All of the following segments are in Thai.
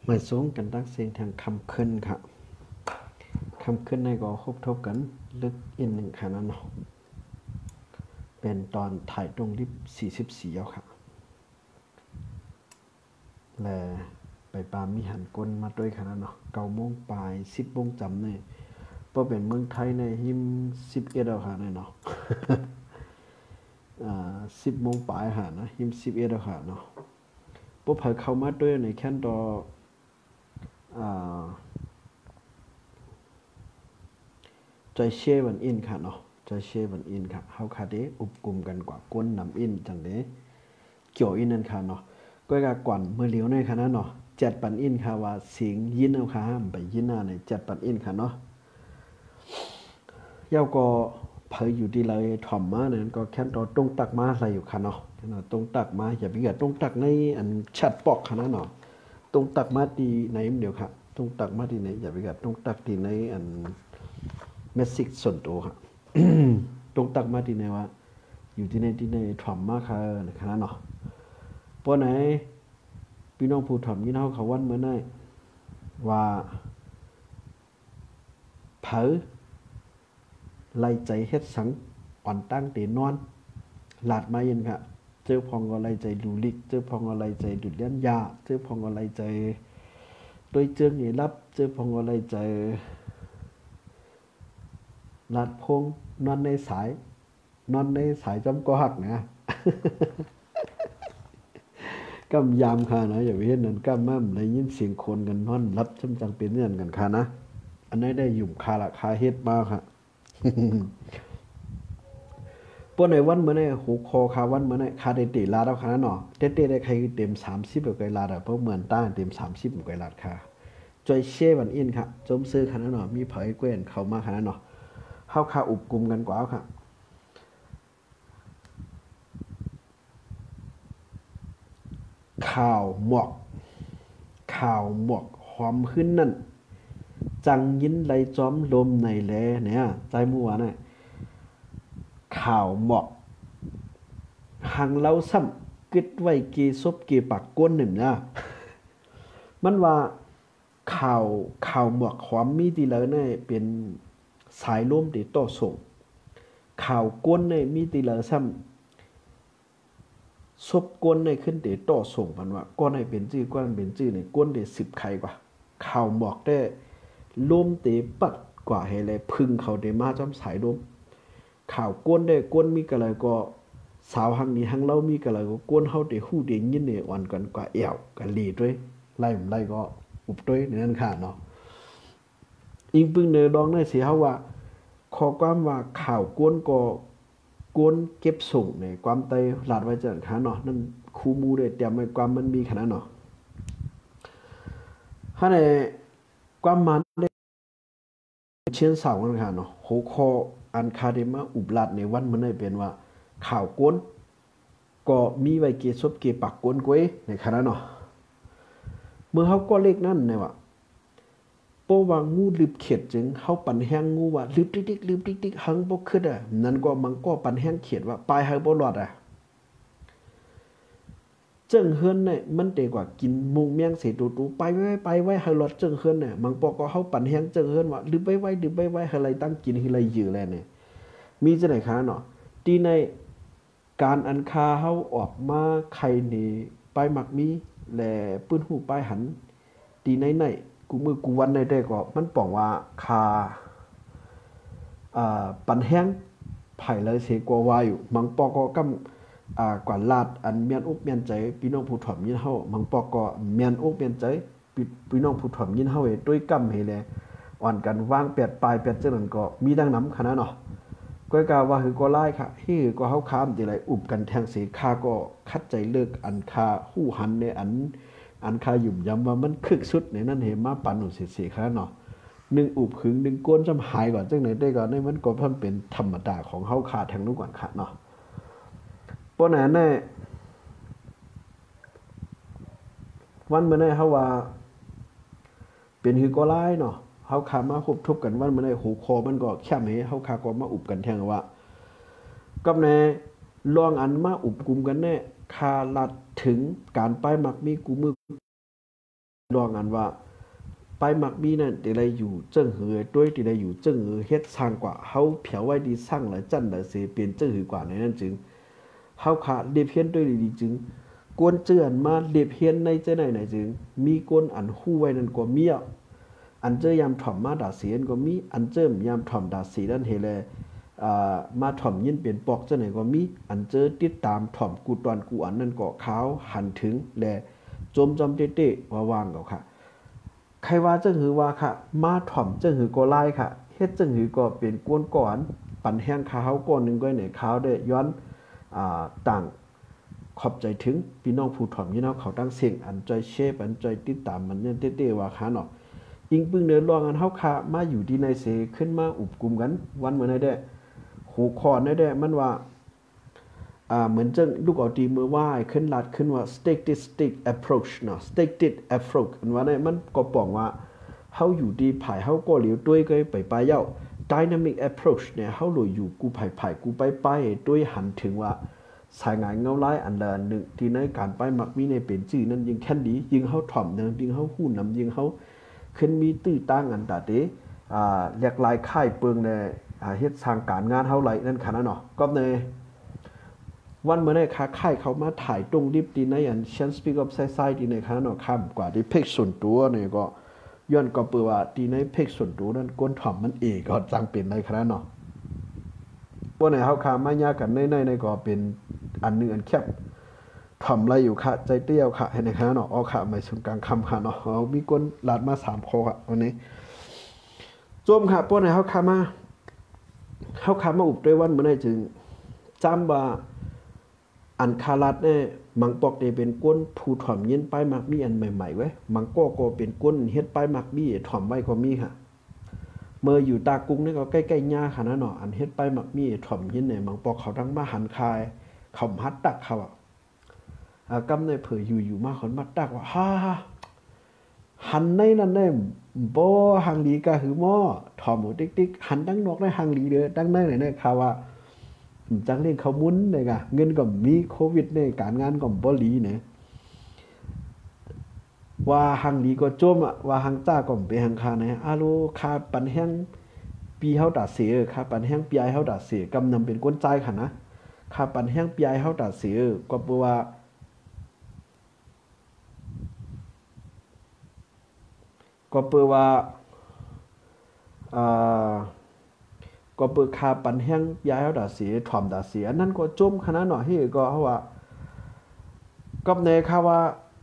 มาสูงกันตั้งเสียงทางคำขึ้นค่ะคำขึ้นในก็ครบทบกันลึกอินหนึ่งค่ะนั่นเนาะเป็นตอนถ่ายตรงลิฟ44เอาค่ะและไปปามมีหันก้นมาด้วยค่ะนั่นเนาะ9 โมงปลาย10 โมงจำเนี่ยเพราะเป็นเมืองไทยในหิม11เอาค่ะเนาะ10 โมงปลายหานะหิม11เอาค่ะเนาะพวกเผยเข้ามาด้วยในแค่นตอใจเช่วันอินค่ะเนาะใจเช่วันอินค่ะเฮาคาเดอุบกลุ่มกันกว่าก้นนำอินจังเดเกี่ยวอินนั่นค่ะเนาะก็กะก่อนเมื่อเลี้ยวในค่ะนะเนาะจัดปันอินค่ะว่าเสียงยินเอาค่ะห้ามไปยินหน้าในจัดปันอินค่ะเนาะเย้าก็เผยอยู่ดีเลยถ่อมมาเนี่ยก็แค่ตอตรงตักมาอะไรอยู่ค่ะเนาะตรงตักมาอย่าไปเกิดตรงตักในอันชัดปอกค่ะนะเนาะตรงตักมาดีไหนเดี๋ยวค่ะตรงตักมาดีไหนอย่าไปเกิดตรงตักดีในอันเมสซิกส่วนตัวครับตรงตักมาที่ไหนว่าอยู่ที่ในถ่อมมากค่ะนะครับเนาะเพราะไหนพี่น้องผู้ถ่อมยี่น้องเขาวันเมื่อไหร่ว่าเผอไล่ใจเฮ็ดสังอ่อนตั้งเตนอนหลาดมาเย็นค่ะเจอพองก็ไล่ใจดูลิกเจอพองก็ไล่ใจดุดเลี้ยนยาเจอพองก็ไล่ใจโดยเจิงนี่รับเจอพองก็ไล่ใจลาดพงนอนในสายจำก็หักนะกำยามค่ะนะอย่าไปเห็นนั่นกำมั่มได้ยินเสียงคนกันนอนรับจำจังเป็นเนื่อนกันค่ะนะอันนี้ได้หยุ่มคาละคาเฮ็ดมาค่ะปนในวันเมื่อไหร่หูคอคาวันเมื่อไหร่คาเดติลาดเอาค่ะเนาะเตได้ใครเต็ม30แบบไกลาดเพราะเหมือนต้านเต็ม30แบบไกลาดค่ะจอยเช่วันอินค่ะจมซื้อค่ะเนาะมีเผยเกวนเข้ามาค่ะเนาะเฮาคาอุบกลุ่มกันกว่าค่ะข่าวหมอกหอมขึ้นนั่นจังยินไหลจอมลมในแลเนี่ยใจมัวน่ะข่าวหมอกหังเล่าซ้ำกึดไว้กีซบกีปักก้นหนึ่งนะมันว่าข่าวหมอกหอมมีตีแล้วเนี่ยเป็นสายลมที่ต่อส่งข่าวก้นเนี่ยมีตีแล้วซ้ำซบก้นในขึ้นเตะต่อส่งมันว่าก้นให้เป็นจื้อก้นเป็นจื้อในก้นเตะ10 ไข่กว่าข่าวหมอกได้ลมเตะปัดกว่าให้เลยพึ่งเขาเตะมาจอมสายลมข่าวก้นได้ก้นมีกะไรก็สาวหังนี้หังเล่ามีกะไรก็ก้นเฮาเตะฮู้เตะยินเนี่ยอ่อนกันกว่าเอวกันลีด้วยไล่ก็อุบด้วยนั่นค่ะเนาะอิงปึงเนอดองได้สิเฮาว่าขอความว่าข่าวก้นก็ก้นเก็บส่งในความไตหลาดไว้จังค่ะเนาะนั่นคูมูได้เตรียมไว้ความมันมีขนาดเนาะถ้าในความมันได้เชียนสาวกันค่ะเนาะหัวข้ออันคาเดมาอุบลาดในวันมันได้เป็นว่าข่าวก้นก็มีไว้เกซบเกปักก้นก้วยในขณะเนาะเมื่อเฮาก็เลขนั่นเนี่ยว่าโปว่างูลืบเข็ดจึงเฮาปันแห้งงูว่าลืบติ๊กหังบ่ขึ้นอ่ะนั่นก็มันก็ปันแห้งเขียดว่าปลายเฮาบ่รอดอ่ะเจิ้งเฮือนเนี่ยมันเตกว่ากินมุงเมียงเสตูไปไว้เฮารอดเจิ้งเฮือนเนี่ยมันปอก็เฮาปันแห้งเจิ้งเฮือนว่าลืบไว้เฮาไรตั้งกินเฮาไรยื้อแลเนี่ยมีจังได๋คะเนาะที่ในการอันคาเฮาออกมาไข่นี่ป้ายมักมีแลปื้นหูป้ายหันตีในกูมือกูวันได้ก็มันป้องว่าคาปันแห้งไผ่เลยเสกว่าอยู่มังปอก็กำกว่าลาดอันเมียนอกเมียนใจพี่น้องผู้ถ่อมยินเฮามังปอก็เมียนอกเมียนใจพี่น้องผู้ถ่อมยินเฮาด้วยกำให้แลอ่อนกันวางแปดปลายแปดจังนั้นก็มีดังนำขนาดเนาะก้อยกาว่าคือก็ไล่ค่ะฮี่ก็เฮาค้ามติไรอุบกันแทงเสคาก็คัดใจเลิกอันคาหู้หันในอันคาหยุ่มย้ำว่ามันคึกสุดในนั้นเห็นมาปันหนุเสียค่ะเนาะ1อุบขึง1ก้นจำหายก่อนจังไหนได้ก่อนในมันก็เพิ่นเป็นธรรมดาของเฮาคาแทงนู้นก่อนค่ะเนาะปอนั้นแน่วันมื้อนี้เฮาว่าเป็นคือก็ไล่เนาะเฮาคามาคบทบกันวันมื้อนี้หูคอมันก็แค่ให้เฮาคาก็มาอุบกันแทงว่ากับแน่ลองอันมาอุบกลุ่มกันแน่คาลัดถึงการป้ายมักมีกูมือลองกันว่าไปมักมีนั่นตีไรอยู่เจิ้งหือด้วยตีไรอยู่เจิ้งหือเฮ็ดสร้างกว่าเฮาเผียวไว้ดีสร้างและจันและเสเปลี่ยนเจิ้งหือกว่าในนั้นจึงเฮาขาเรียบเฮียนด้วยดีจึงกวนเจือนมาเรียบเฮียนในเจ้าไหนจึงมีกวนอันฮู้ไว้นั่นกว่ามีอันเจอยามถ่อมมาดาเสียนก็มีอันเจอยามถ่อมดาสีนั่นเฮแลมาถ่อมยินเปลี่ยนปอกเจ้าไหนก็มีอันเจอติดตามถ่อมกูตอนกูอันนั่นก็ขาวหันถึงและจมจอมเตะๆว่าวางเขาค่ะใครว่าเจ้าหือว่าค่ะมาถ่อมเจ้าหือก็ไล่ค่ะเฮ็ดเจ้าหือก็เป็นกวนก่อนปั่นแห้งขาวก้อนนึงก็ในขาวได้ย้อนต่างขอบใจถึงพี่น้องผู้ถ่อมยินเขาตั้งเสียงอันใจเชฟอันใจติดตามมันเนี่ยเตะๆว่าค่ะเนาะอิงปึ้งเดินลองอันเฮาค่ะมาอยู่ที่ในเสขึ้นมาอุบกลุ่มกันวันเหมือนได้หูคอนได้มันว่าเหมือนจังลูกเอาตีมือว่าขึ้นลัดขึ้นว่า statistic approach เนาะ statistic approach อันว่าเนี่ยมันก็บอกว่าเฮาอยู่ดีภายเฮาก็เหลียวด้วยก็ไปเย้า dynamic approach เนี่ยเฮาหลุยอยู่กูภายกูไปด้วยหันถึงว่าสายงานเงาไล่อันละหนึ่งที่ในการไปมักมีในเป็นชื่อนั้นยิงแค่ดียิงเฮาถ่อมนึงยิงเฮาหู้นำยิงเฮาขึ้นมีตื้อตั้งอันตาเตเรียกลายค่ายเปิงในเฮ็ดทางการงานเฮาไหลนั่นขนาดเนาะก็ในวันเมื่อไหร่ค่ายเขามาถ่ายตรงดิบดีในอันเชนสปีกออฟไซด์ดีในขนาดเนาะข้ามกว่าที่เพกส่วนตัวเนี่ยก็ย้อนก็เปิดว่าดีในเพกส่วนตัวนั้นก้นถ่อมมันเองก็จังเป็นในขนาดเนาะพวกไหนเฮาคามายากันในก็เป็นอันนึงอันแคบถ่อมอะไรอยู่ค่ะใจเตี้ยวค่ะให้ในขนาดเนาะเอาค่ะไม่สุนกลางคำค่ะเนาะมีก้นลาดมา3ข้อค่ะวันนี้โจมค่ะพวกไหนเฮาคามาอุบด้วยวันเมื่อไหร่จึงจำว่าอันคาลัดเนี่ยมังปอกเนี่ยเป็นก้นผู้ถ่อมเย็นป้ายมักมีอันใหม่ๆไว้มังก็เป็นก้นเฮ็ดป้ายมักมีถ่อมไว้ก็มีค่ะเมื่ออยู่ตากุ้งนี่ก็ใกล้ๆหญ้าค่ะนะเนาะอันเฮ็ดป้ายมักมีถ่อมเย็นเนี่ยมังปอกเขาทั้งมาหันคายเขาหัดตักเขากำในเผยอยู่มาคนมาตักว่าฮ่าหันในนั่นแน่บ่หังลีกะหือหม้อถ่อมหมูติ๊กๆหันตั้งนอกได้หังลีเด้อตั้งในเนี่ยค่ะว่าจังเล่นเขามุ้นเลยกะเงินก็มีโควิดเนี่ยการงานก็บ่ลีเนี่ยว่าหังลีก็จมว่าหังจ้าก็ไปหังคาเนี่ยอาโลคาปันแห้งปีเฮาตาเสียคาปันแห้งปีไอเฮาตาเสียกำนำเป็นก้นใจค่ะนะคาปันแห้งปีไอเฮาตาเสียก็เปว่าก็เปิดคาปันแห้งย้ายเฮาดาเสียถ่อมดาเสียนั่นก็จมขนาดหน่อยให้ก็เฮาว่ากับในค่ะว่า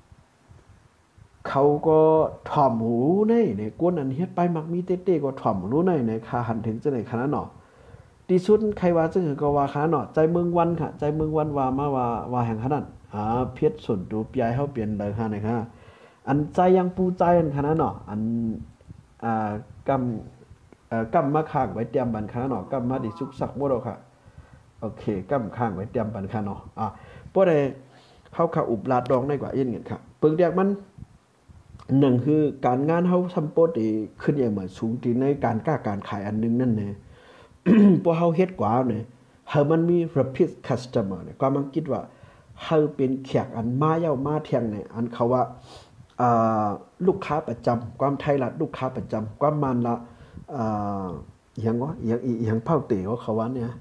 เขาก็ถ่อมหูในกวนอันเฮ็ดไปมักมีเต้ๆก็ถ่อมรู้ในค่ะหันถึงจะในขนาดเนาะที่สุดใครว่าจังก็ว่าขนาดเนาะใจเมืองวันค่ะใจเมืองวันว่ามาว่าแห่งขนาดเพชรส่วนตัวย้ายเฮาเปลี่ยนเลยค่ะนะคะอันใจยังปูใจอันขนาดเนาะอันกำมาข้างไว้เตรียมบันคาเนาะกำมาดิสุกสักบ่ดอกค่ะโอเคกำข้างไว้เตรียมบันคาเนาะบ่ได้เฮาอุบลาดดองได้กว่าอีกเงี้ยค่ะเปิงแดกมันหนึ่งคือการงานเฮาทำโปรตีขึ้นอย่างเหมือนสูงที่ในการกล้าการขายอันนึงนั่นแน่ พวกเฮาเฮ็ดกว่าเนี่ยเฮามันมี repeat customer เนี่ยก็มันคิดว่าเฮาเป็นแขกอันมาเย้ามาเที่ยงเนี่ยอันเขาว่าลูกค้าประจำความไทยละลูกค้าประจำความมันละอย่างเผาเต๋อเขาว่าเนี่ย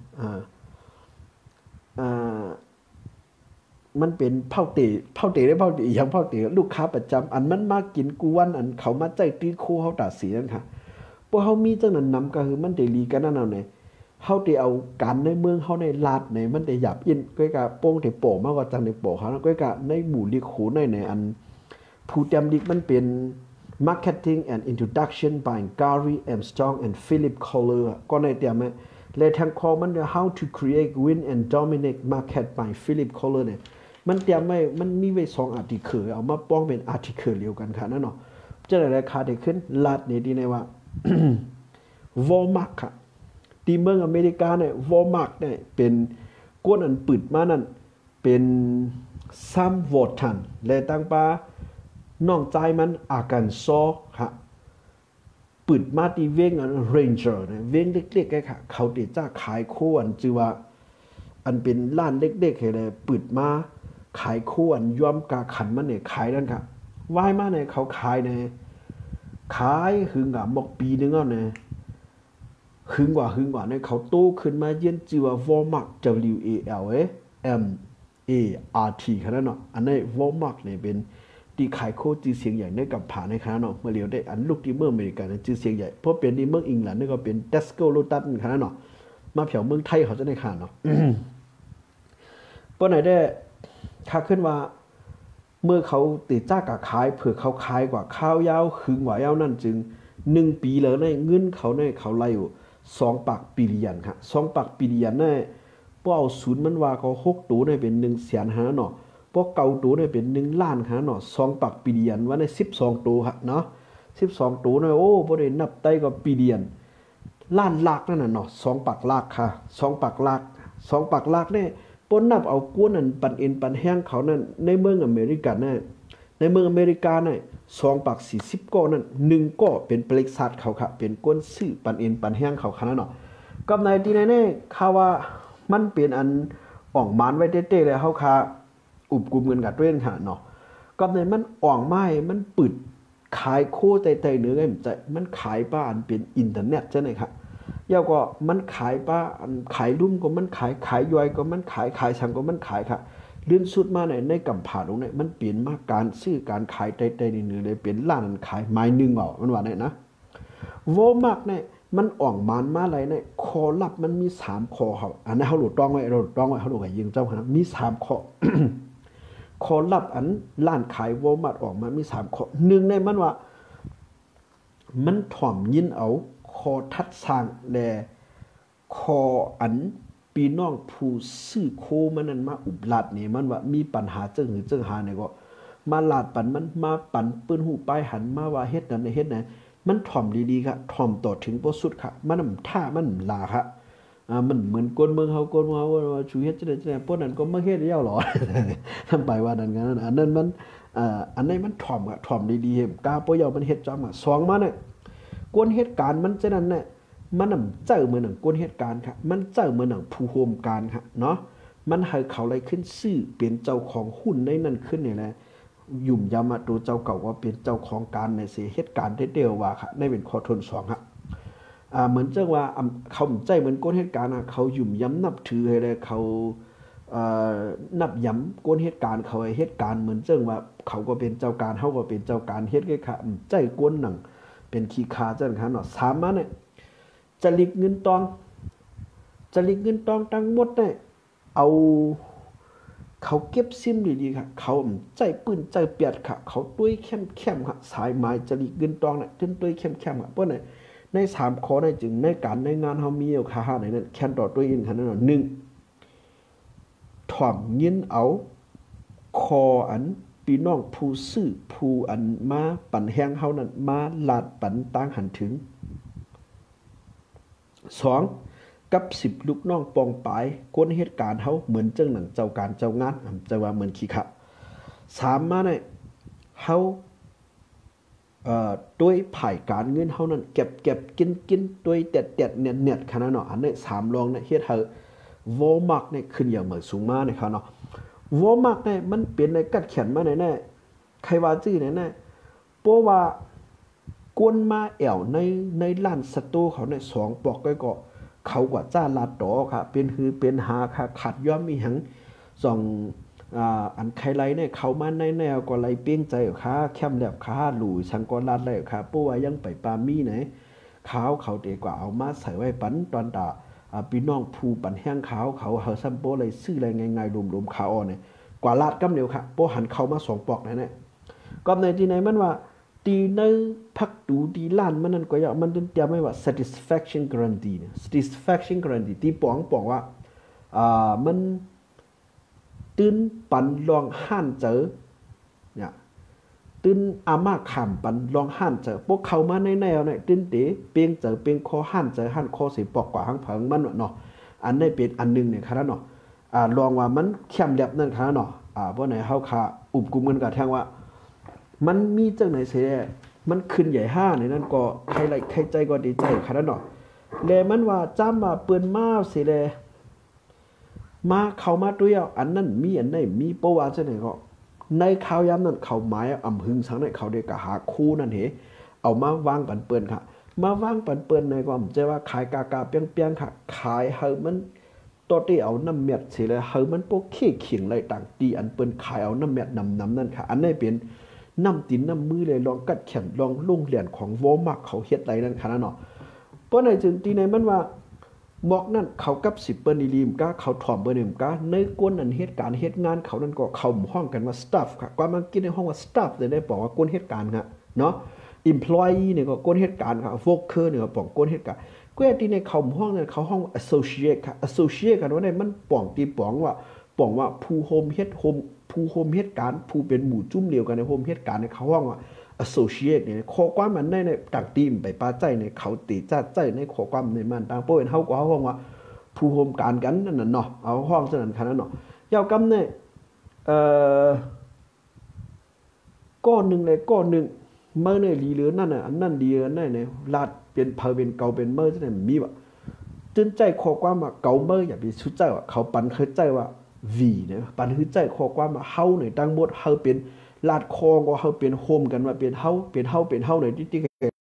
มันเป็นเผาเต๋ได้เผาเต๋อย่างเผาเต๋อลูกค้าประจำอันมันมากินกูวันอันเขามาใจตีคู่เฮาตาสีนั่นค่ะพวกเฮามีจังนั้นนำก็คือมันได้ลีกันนั่นเอาเนี่ยเฮาได้เอาการในเมืองเฮาในลาดในมันได้หยับอินก้อยกะโป้งได้โปมากกว่าจังได้โปเขาก้อยกะในหมู่ลีคูในอันผู้เตรียมดิกมันเป็น Marketing and Introduction by Gary Armstrong and Philip Kohler ก็ในเตรียมไหมเลยทางคอมัน How to Create Win and Dominate Market by Philip Kohler เนี่ยมันเตรียมไว้มันมีไว้2อาร์ติเคิลเอามาป้องเป็นอาร์ติเคิลเดียวกันค่ะนั่นเนาะจะได้ราคาได้ขึ้นลาดนี่ดีในว่า Walmart ค่ะที่เมืองอเมริกาเนี่ย Walmart เนี่ยเป็นกวนอันปืดมานั่นเป็นซัมวอร์ทันและตั้งปาน้องใจมันอาการซอค่ะปืดมาที่เวงอันเรนเจอร์เนี่ยเวงเล็กๆค่ะเขาติดจ้าขายโคอันจือว่าอันเป็นร้านเล็กๆเลยปืดมาขายโคอันย่อมกาขันมันเนี่ยขายนั่นค่ะว่ายมาเนี่ยเขาขายเนี่ยขายหึงอ่ะบอกปีนึงอ่ะเนี่ยหึงกว่าเนี่ยเขาโตขึ้นมาเย็นจีว่า Walmart WALMART ขนาดเนาะอันนี้ Walmart เนี่ยเป็นที่ขายโคจื่อเสียงใหญ่ในกับผ่านในขนาดเนาะเมื่อเรียวได้อันลูกที่เมืองอเมริกาเนี่ยจื่อเสียงใหญ่เพราะเป็นที่เมืองอังกฤษนี่ก็เป็น Tesco Lotus ขนาดเนาะมาเผียวเมืองไทยเขาจะได้ขนาดเนาะปนไหนได้ค่าขึ้นว่าเมื่อเขาติดจ้ากะขายเผื่อเขาขายกว่าข้าวยาวหึงกว่ายาวนั่นจึง1 ปีแล้วในเงินเขาในเขาไล่อยู่2 ปากปีเรียนครับ2 ปากปีเรียนในพวกเอาศูนย์มันว่าเขา6 ตัวในเป็น100,000เนาะพวกเก่าตัวในเป็น1 ล้านเนาะ2 ปากปีเรียนว่าใน12 ตัวครับเนาะ12 ตัวในโอ้บ่ได้นับไต้ก็ปีเรียนล้านลักนั่นน่ะเนาะ2 ปากลักค่ะ2 ปากลัก2 ปากลักเนี่ยปนนับเอากวนนั่นปันเอ็นปันแห้งเขานั่นในเมืองอเมริกันน่ะในเมืองอเมริกาน่ะ2 ปาก40ก้อนั่น1ก้อเป็นเปล็กซัดเขาค่ะเป็นก้นซื้อปันเอ็นปันแห้งเขาขนาดเนาะกับในที่ไหนเนี่ยข่าวว่ามันเป็นอันอ่องมานไว้เต้ๆเลยเฮาค่ะอุบกุมเงินกับด้วยค่ะเนาะกับในมันอ่องไม้มันปึดขายโคไต่ๆเนื้อไงมันขายป้าอันเป็นอินเทอร์เน็ตใช่ไหมครับยาวก็มันขายป้าขายลุ่มก็มันขายย่อยก็มันขายชังก็มันขายค่ะเลื่อนสุดมาในกำผ่าตรงนี้มันเปลี่ยนมาการซื้อการขายไต่ๆนี่เลยเปลี่ยนล้านขายไม้นึงมันว่าเนี่ยนะโวมากเนี่ยมันอ่องมานมาอะไรเนี่ยคอลับมันมี3 คอครับอันนั้นเขาหลุดต้องไว้เขาหลุดไว้ยิงเจ้าครับมี3 คอ คอลับอันล้านขายวอลมาร์ทออกมามี3 ข้อ1ในมันว่ามันถ่อมยินเอาคอทัดสร้างแลคออันปีน้องผู้ซื้อโคมันนั้นมาอุบลาดนี่มันว่ามีปัญหาเจิงหาเนี่ยก็มาลาดปันมันมาปันปืนหูป้ายหันมาว่าเฮ็ดนั้นเฮ็ดนั้นมันถ่อมดีๆครับถ่อมต่อถึงบ่สุดค่ะมันท่ามันลาค่ะมันเหมือนกวนเมืองเขาว่าชูเฮ็ดจังได๋พวกนั้นก็มาเฮ็ดแล้วหรอทำไปว่านั้นกันอันนั้นมันอันนี้มันถ่อมดีๆเห็มกาบ่ยอมมันเฮ็ดจัง2มาเนี่ยกวนเหตุการณ์มันจังนั้นน่ะมันนำเจ้าเหมือนหนังกวนเหตุการณ์ครับมันเจ้าเหมือนหนังผู้โฮมการครับเนาะมันให้เขาอะไรขึ้นซื้อเป็นเจ้าของหุ้นในนั้นขึ้นนี่แหละยุ่มยามาตัวเจ้าเก่าว่าเป็นเจ้าของการในเสียเหตุการณ์ได้เดียวว่าครับในเป็นข้อทน2ครับเหมือนจังว่าเขาใจเหมือนก้นเหตุการณ์เขายุ่มย้ำนับถือให้เลยเขานับย้ำก้นเหตุการณ์เขาเหตุการณ์เหมือนจังว่าเขาก็เป็นเจ้าการเขาก็เป็นเจ้าการเฮ็ดไงค่ะใจก้นหนังเป็นขี้คาจังครับเนาะ3มาเนี่ยจะลิกเงินตองทั้งหมดเนี่ยเอาเขาเก็บซิมดีๆค่ะเขาใจปืนใจเปียดค่ะเขาตุ้ยเข้มค่ะสายไม้จะลิกเงินตองเนี่ยตุ้ยเข้มค่ะเพราะไหนใน3 ข้อได้จึงในการในงานเฮามีเอาค่าไหนนั้นแคนดอตัวอินคันนั้น1ถ่อมยินเอาคออันพี่น้องผู้ซื้อผู้อันมาปั่นแห้งเฮานั้นมาลาดปั่นต่างหันถึง2กับ10ลูกน้องปองปายคนเหตุการณ์เฮาเหมือนจังหนังเจ้าการเจ้างานจะว่าเหมือนขี้ขะ3มาเนี่ยเฮาด้วยผ่ายการเงินเฮานั้นเก็บกินด้วยเต็ดเน็ตขนาดเนาะอันนี้3รองเนี่ยเฮ็ดให้วอลมาร์ทเนี่ยขึ้นอย่างเหมือนสูงมากนะครับเนาะวอลมาร์ทเนี่ยมันเป็นในกัดเขียนมาแน่ใครว่าจื้อแน่เพราะว่ากวนมาแอวในร้านสตูเขาเนี่ย2 ปอกก็เขากว่าจ้าลาดตอค่ะเป็นหือเป็นหาค่ะขัดย้อมมีหังอันใครไรเนี่ยเขามาในแนวก็ไรเปี้ยงใจค่ะแคมแลบค่ะหลู่ชังก็ลาดเลยค่ะปู่ว่ายังไปปามีไหนเขาเตกว่าเอามาใส่ไว้ปันตอนตาพี่น้องผู้ปันแห้งเขาซัมโปอะไรซื้ออะไรไงรวมขาอ่อนเนี่ยกว่าลาดกำเดียวค่ะโปหันเขามา2 ปอกนั่นแหละก็ในที่ไหนมันว่าตีในพักดูตีล้านมันนั่นก็อย่างมันเตรียมไว้ว่า satisfaction guarantee เนี่ย satisfaction guarantee ที่ปองว่ามันตื่นปันลองห้านเจอเนี่ยตื่นอามาขามปันลองห้านเจอพวกเขามาในแนวเนี่ยตื่นเต๋เปียงเจอเปียงคอห้านเจอห้านคอสิปอกกว่าหังเผิงมันเนาะอันนี้เป็นอันนึงเนี่ยครับเนาะลองว่ามันเข้มแลบนั่นครับเนาะเพราะไหนเฮาค่ะอุบกุมกันกับแทงว่ามันมีจังไหนเสียมันขึ้นใหญ่5ในนั้นก็ใครใจก็ดีใจครับเนาะแล้วมันว่าจ้ำมาเปิ้นมาเสียมาเข้ามาด้วยอันนั้นมีอันไหนมีประวัติจังไหนก็ในข่าวยามนั้นเขาหมายอำหึงสังในเขาได้กะหาคู่นั่นเหเอามาวางปันเปิ้นค่ะมาวางปันเปิ้นในความใจว่าขายกากาเปียงๆค่ะขายเฮามันตัวที่เอาน้ำเม็ดสิเลยเฮามันโปเขี้เขียงไรต่างตีอันเปิ้นขายเอาน้ำเม็ดนำนั่นค่ะอันนี้เป็นน้ำตีนน้ำมือเลยลองกัดแขนลองลุ่งเหรียญของวอมักเขาเฮ็ดไรนั่นค่ะนั่นเนาะเพราะในจึงตีในมันว่าหมอกนั่นเขากับ10เปิ้นอีลีมก้าเขาถ่อมเบอร์1ก้าในกวนนั้นเหตุการณ์เหตุงานเขานั่นก็เข้าห้องกันว่า staff ค่ะกว่ามันกินในห้องว่า staff ได้บอกว่ากวนเหตุการณ์ค่ะเนาะ employee เนี่ยก็กวนเหตุการณ์ค่ะ worker เนี่ยก็บอกกวนเหตุการณ์ก็ที่ในเขาห้องนั้นเขาห้อง associate ค่ะ associate กันว่าในมันป่องตีป่องว่าผู้โฮมเฮ็ดโฮมผู้โฮมเหตุการณ์ผู้เป็นหมู่จุ่มเดียวกันในโฮมเหตุการณ์ในเขาห้องว่า associate เนี่ยข้อความมันในต่างทีมไปป้าใจในเขาตีจ้าใจในข้อความในมันต่างโป้เป็นเฮาก็ห้องว่าผู้โฮมการกันนั่นน่ะเนาะเอาห้องซะนั่นขนาดเนาะยาวกำเนี่ยก้อนนึงเลยก้อนนึงเมื่อเนี่ยลีเหลือนั่นน่ะอันนั้นลีเหลือนั่นเนี่ยลาดเป็นเพอเป็นเก่าเป็นเมื่อซะนั่นมีว่าจนใจข้อความว่าเก่าเมื่ออย่าไปสุดใจว่าเขาปันเคยใจว่า V เนี่ยปันคือใจข้อความว่าเฮาเนี่ยตั้งหมดเฮาเป็นลาดคอก็เฮาเป็นโฮมกันว่าเป็นเฮาเนี่ยที่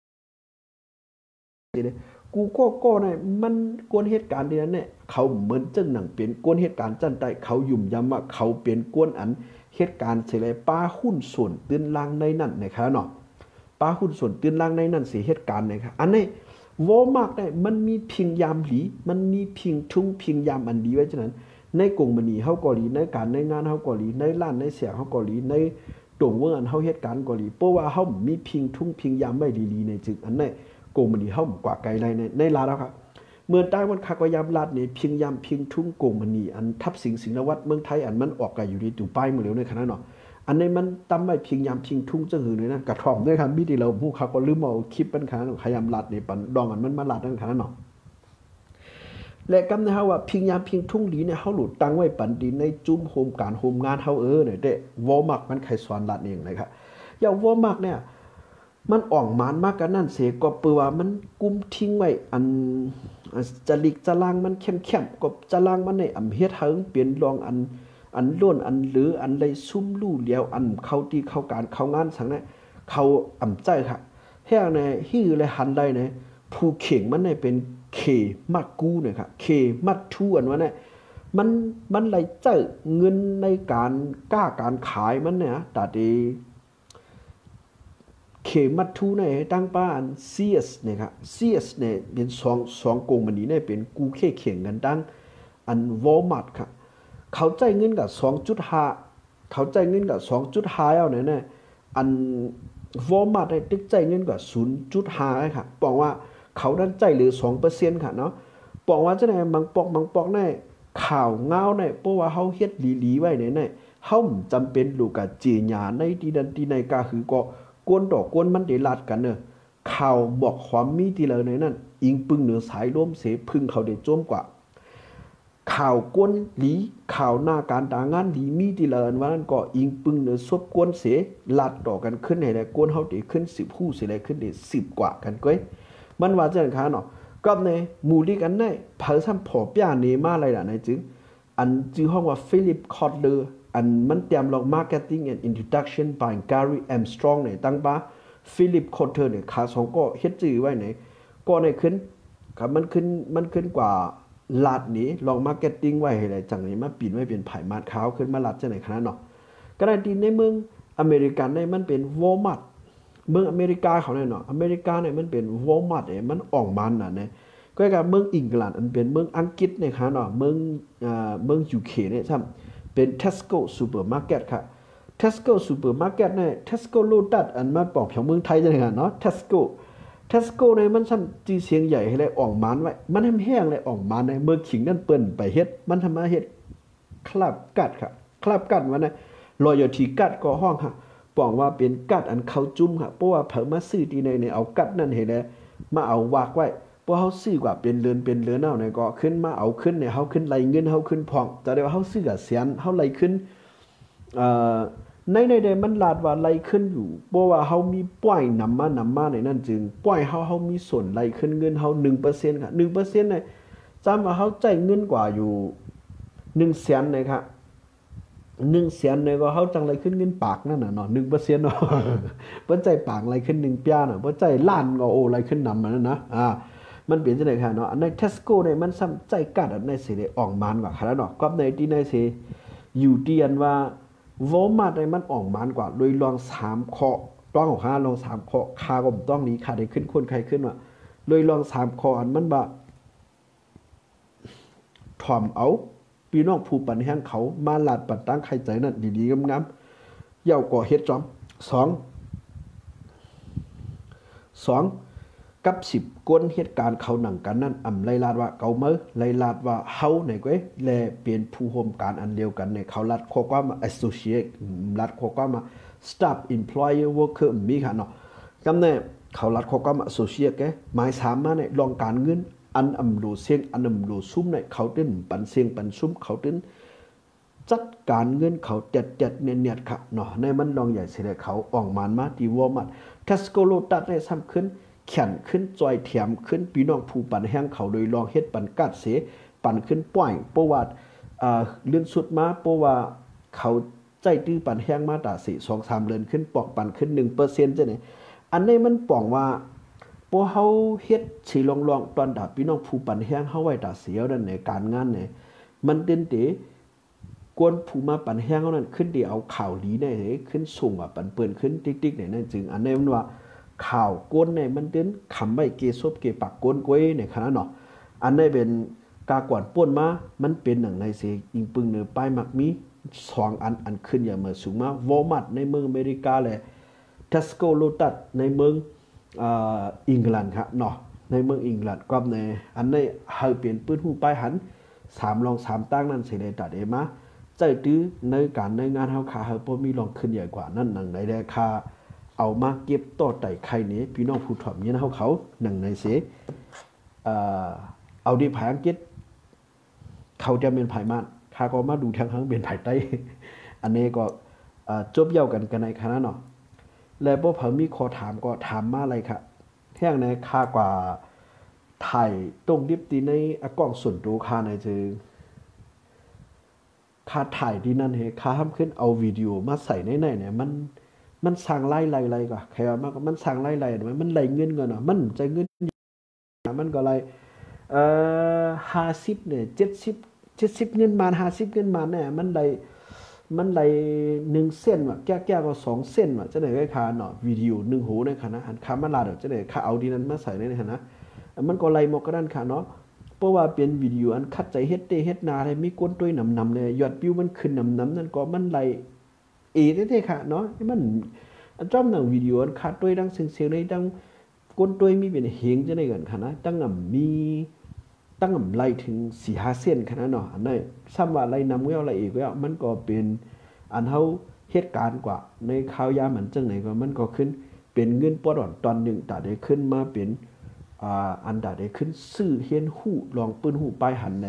กูก็เนี่ยมันกวนเหตุการณ์ที่นั้นเนี่ยเขาเหมือนจึงหนังเป็นกวนเหตุการณ์จันไตเขายุ่มย้ำว่าเขาเป็นกวนอันเหตุการณ์เสลป้าหุ้นส่วนตื่นล่างในนั่นนะครับเนาะป้าหุ้นส่วนตื่นล่างในนั่นสิเหตุการณ์นะครับอันนี้วอมากได้มันมีเพียงยามหลีมันมีเพียงทุ่งเพียงยามอันดีไว้ฉะนั้นในกงมณีเฮาเกาหลีในการในงานเฮาเกาหลีในร้านในเสียงเฮาเกาหลีในตรงเมืองอันเฮาเหตุการณ์เกาหลีเพราะว่าเฮามีเพียงทุ่งเพียงยามไว้ดีๆในจึงอันนี้โกงมันดีเฮากว่าไกลไรในลาแล้วครับเมื่อใต้วันคักว่ายามลาดนี่เพียงยามเพียงทุ่งโกงมันนี่อันทับสิงนวัตเมืองไทยอันมันออกไกอยู่ในตู่ป้ายมือเหลียวในขณะเนาะอันนี้มันตั้มไว้เพียงยามเพียงทุ่งจังหือเลยนะกระท่อมด้วยครับมีที่เราผู้เขาก็ลืมเอาคลิปเป็นขนาดขยามลาดนี่ปันดองอันมันมาลาดนั่นขนาดเนาะและกำนะฮะว่าเพียงยามเพียงทุ่งดีเนี่ยเฮาหลุดตั้งไว้ปันดีในจุ้มโฮมการโฮมงานเฮาเนี่ยเด้วอมักมันใครสอนลาดเองนะครับอย่างวอมักเนี่ยมันอ่องมานมากกันนั่นเสียก็เปือว่ามันกุมทิ้งไว้อันจะลิกจะลางมันเข้มๆก็จะลางมันในเฮ็ดเฮิงเปลี่ยนรองอันล้วนอันหรืออันเลยซุ่มลู่เลียวอันเข้าตีเข้าการเข้างานสังนั้นเขาใจค่ะแฮ่ในฮื้อเลยหันได้เนี่ยผู้เข่งมันเนี่ยเป็นเคมัดกู้เนี่ยครับเคมัดทูอันว่าเนี่ยมันเลยเจอเงินในการกล้าการขายมันเนี่ยแต่ดีเขมัดทูในตั้งป้าอัน CS เนี่ยครับ CS เนี่ยเป็นสองโกงมันนี้เนี่ยเป็นกูเข่งกันตั้งอันวอลมาร์ทครับเขาใจเงินกับ 2.5 เขาใจเงินกับ 2.5 เอาเนี่ยอันวอลมาร์ทได้ติ๊กใจเงินกับ 0.5 ค่ะบอกว่าเขาดันใจเหลือ 2% ค่ะเนาะบอกว่าจะไหนบางปอกเนี่ยข่าวเงาเนี่ยเพราะว่าเฮาเฮ็ดหลีๆไว้เนี่ยเฮาจำเป็นลูกกับเจียญาในที่ดันที่ในกาคือก็กวนดอกกวนมันได้ลาดกันเนอะข่าวบอกความมีที่เลยในนั้นอิงปึงเหนือสายร่วมเสพึ่งเขาได้โจมกว่าข่าวกวนหลีข่าวหน้าการต่างงานหลีมีที่เลยว่านั้นก็อิงปึงเหนือซบกวนเสลาดต่อกันขึ้นให้ได้กวนเฮาได้ขึ้น10คู่สิได้ขึ้นได้10กว่ากันก้อยมันว่าจังคั่นเนาะก็ในหมู่ลิกันได้เผาซ้ำพอป้าเนมาอะไรล่ะในจึงอันชื่อห้องว่าฟิลิปคอตเลอร์อันมันเตรียมลง Marketing and Introduction by Gary Armstrong เนี่ยตั้งป้าฟิลิปคอตเทอร์เนี่ยขาสองก็เฮ็ดจื่อไว้ไหนก็ในขึ้นครับมันขึ้นกว่าลาดนี้ลอง Marketing ไว้ให้ได้จังนี้มาปีนไว้เป็นไผ่มาดขาวขึ้นมาลาดจังไหนขนาดเนาะก็ได้ที่ในเมืองอเมริกันเนี่ยมันเป็น Walmart เมืองอเมริกาเขาเนี่ยเนาะอเมริกาเนี่ยมันเป็น Walmart เนี่ยมันอ่องมันน่ะเนี่ยก็กับเมืองอังกฤษอันเป็นเมืองอังกฤษเนี่ยค่ะเนาะเมือง UK เนี่ยซ้ำเป็น Tesco Supermarket ค่ะ Tesco Supermarket เนี่ย Tesco Lotus อันมาปอกแถวเมืองไทยจังค่ะเนาะ Tesco เนี่ยมันซ้ำจีเสียงใหญ่ให้เลยอ่องมันไว้มันแห้งเลยอ่องมันในเมืองขิงนั่นเปิ้นไปเฮ็ดมันทำมาเฮ็ดคลับกัดค่ะคลับกัดว่านะ Loyalty กัดก็ห้องค่ะบอกว่าเป็นกัดอันเขาจุ่มค่ะเพราะว่าเพิ่นมาซื้อที่ในเอากัดนั่นให้เลยมาเอาวากไว้พอเฮาซื้อกว่าเป็นเรือนเอาเนี่ยก็ขึ้นมาเอาขึ้นเนี่ยเฮาขึ้นไหลเงินเฮาขึ้นพองแต่ได้ว่าเฮาซื้อกับแสนเฮาไหลขึ้นในใดมันลาดว่าไหลขึ้นอยู่เพราะว่าเฮามีป้อยนำมาในนั้นจึงป้อยเฮามีส่วนไหลขึ้นเงินเฮา 1% ค่ะ 1% เนี่ยจำว่าเฮาจ่ายเงินกว่าอยู่100,000นะครับ 100,000เนี่ยก็เขาจังไรขึ้นเงินปากนั่นน่ะเนาะ1%เนาะบ่ใจปากไรขึ้น1ปีน่ะบ่ใจล้านก็โอ้ไรขึ้นนำมันนะมันเปลี่ยนจังได๋ค่ะเนาะอันใน Tesco เนี่ยมันซ้ำใจกัดอันในสิได้ออกมานกว่าค่ะเนาะกับในที่ในสิอยู่ที่อันว่า Walmart เนี่ยมันออกมานกว่าโดยลอง3ข้อต้องของ5ลอง3ข้อค่าก็บ่ต้องนี้ค่าได้ขึ้นคนใครขึ้นว่าโดยลอง3ข้ออันมันบ่ถ่อมเอาพี่น้องผู้ปันแห้งเขามาลาดปัดตั้งใครใจนั่นดีๆงามๆเย่าก่อเฮ็ดจอม2กับ10ก้นเหตุการณ์เขาหนังกันนั่นไล่ลาดว่าเกาเมอไล่ลาดว่าเฮาไหนก้อยแลเปลี่ยนผู้ร่วมการอันเดียวกันในเขาลัดข้อความมา associate ลัดข้อความมา staff employer worker มีค่ะเนาะกำเน่เขาลัดข้อความมา associate แกหมายสามมาในลองการเงินอันดูเสียงอันดูซุ่มในเขาตึ้นปันเสียงปันซุ่มเขาตึ้นจัดการเงินเขาเด็ดๆเนียดๆค่ะเนาะในมันลองใหญ่เสียเขาออกมาที่วอร์มัดทัสโกโลตัดได้ซ้ำขึ้นแข่นขึ้นจอยเถียมขึ้นพี่น้องผู้ปันแห้งเขาโดยลองเฮ็ดปันกัดเสปันขึ้นป่อยเพราะว่าเลื่อนสุดมาเพราะว่าเขาใจตื้อปันแห้งมาตาสิ2-3เดือนขึ้นปอกปันขึ้น 1% จังได๋อันนี้มันป้องว่าพวกเฮาเฮ็ดสิลองๆตอนดาพี่น้องผู้ปันแห้งเฮาไว้ตาเสียวนั่นในการงานเนี่ยมันเต็นเตกวนผู้มาปันแห้งเฮานั้นขึ้นได้เอาข่าวดีได้ขึ้นสูงว่าปันเปิ้นขึ้นติ๊กๆเนี่ยนั่นจึงอันนี้มันว่าข่าวก้นในมันเดินขำใบเกซบเกปักก้นกล้วยในขณะเนาะอันนี้เป็นกากวนป่นมามันเป็นหนังในเสียอิงปึงเนื้อป้ายมักมี2อันขึ้นอย่างเมื่อสูงมาวอลมาร์ทในเมืองอเมริกาและเทสโก้โลตัสในเมืองอังกฤษครับเนาะในเมืองอังกฤษก็ในอันนี้เฮาเปลี่ยนปืนหูป้ายหัน3ลอง3ตั้งนั้นสิได้ตัดเอมาใจตื้อในการในงานเฮาขาเฮาบ่มีลองขึ้นใหญ่กว่านั่นหนังในราคาเอามาเก็บต่อไต่ไข่นี้พี่น้องผู้ถ่อมเย็นเขาหนังในเสเอาดีภายอังกฤษเขาจะเป็นภายม่านข้าก็มาดูทางเป็นภายใต้อันนี้ก็จบเย่ากันในคณะเนาะแล้วพวกผมมีขอถามก็ถามมาอะไรครับแท่งในค่ากว่าถ่ายตรงดิบตีในกล้องส่วนตัวค่าในจึงค่าถ่ายที่นั่นเฮค่าห้ามขึ้นเอาวิดีโอมาใส่ในเนี่ยมันสร้างไล่ก็ใครว่ามากมันสร้างไล่มันไหลเงินก่อนเนาะมันใจเงินมันก็เลย50เนี่ย70เงินมา50เงินมาเนี่ยมันไหล1เส้นว่ะแก้ก็2เส้นว่ะจะได้ค่าเนาะวิดีโอ1หูในขณะหันค่ามาลาดจะได้ค่าเอาดีนั้นมาใส่ในขณะมันก็ไหลหมดก็นั่นค่ะเนาะเพราะว่าเป็นวิดีโออันคัดใจเฮ็ดเตเฮ็ดนาได้มีก้นต้วยนำเนี่ยยอดวิวมันขึ้นนำนั่นก็มันไหลเท่ๆค่ะเนาะมันอันจอมหนังวิดีโอขาดด้วยดังเสียงในดังก้นด้วยมีเป็นเหงจะได้กันค่ะนะตั้งมีตั้งไล่ถึง 4-5 เส้นค่ะนะเนาะอันนั้นซ้ำว่าไล่นำแล้วอะไรอีกแล้วมันก็เป็นอันเฮาเหตุการณ์กว่าในข่าวยามันจังไหนก็มันก็ขึ้นเป็นเงินปอดตอน1ตัดได้ขึ้นมาเป็นอันตัดได้ขึ้นซื้อเฮียนฮู้ลองปืนฮู้ปลายหันใน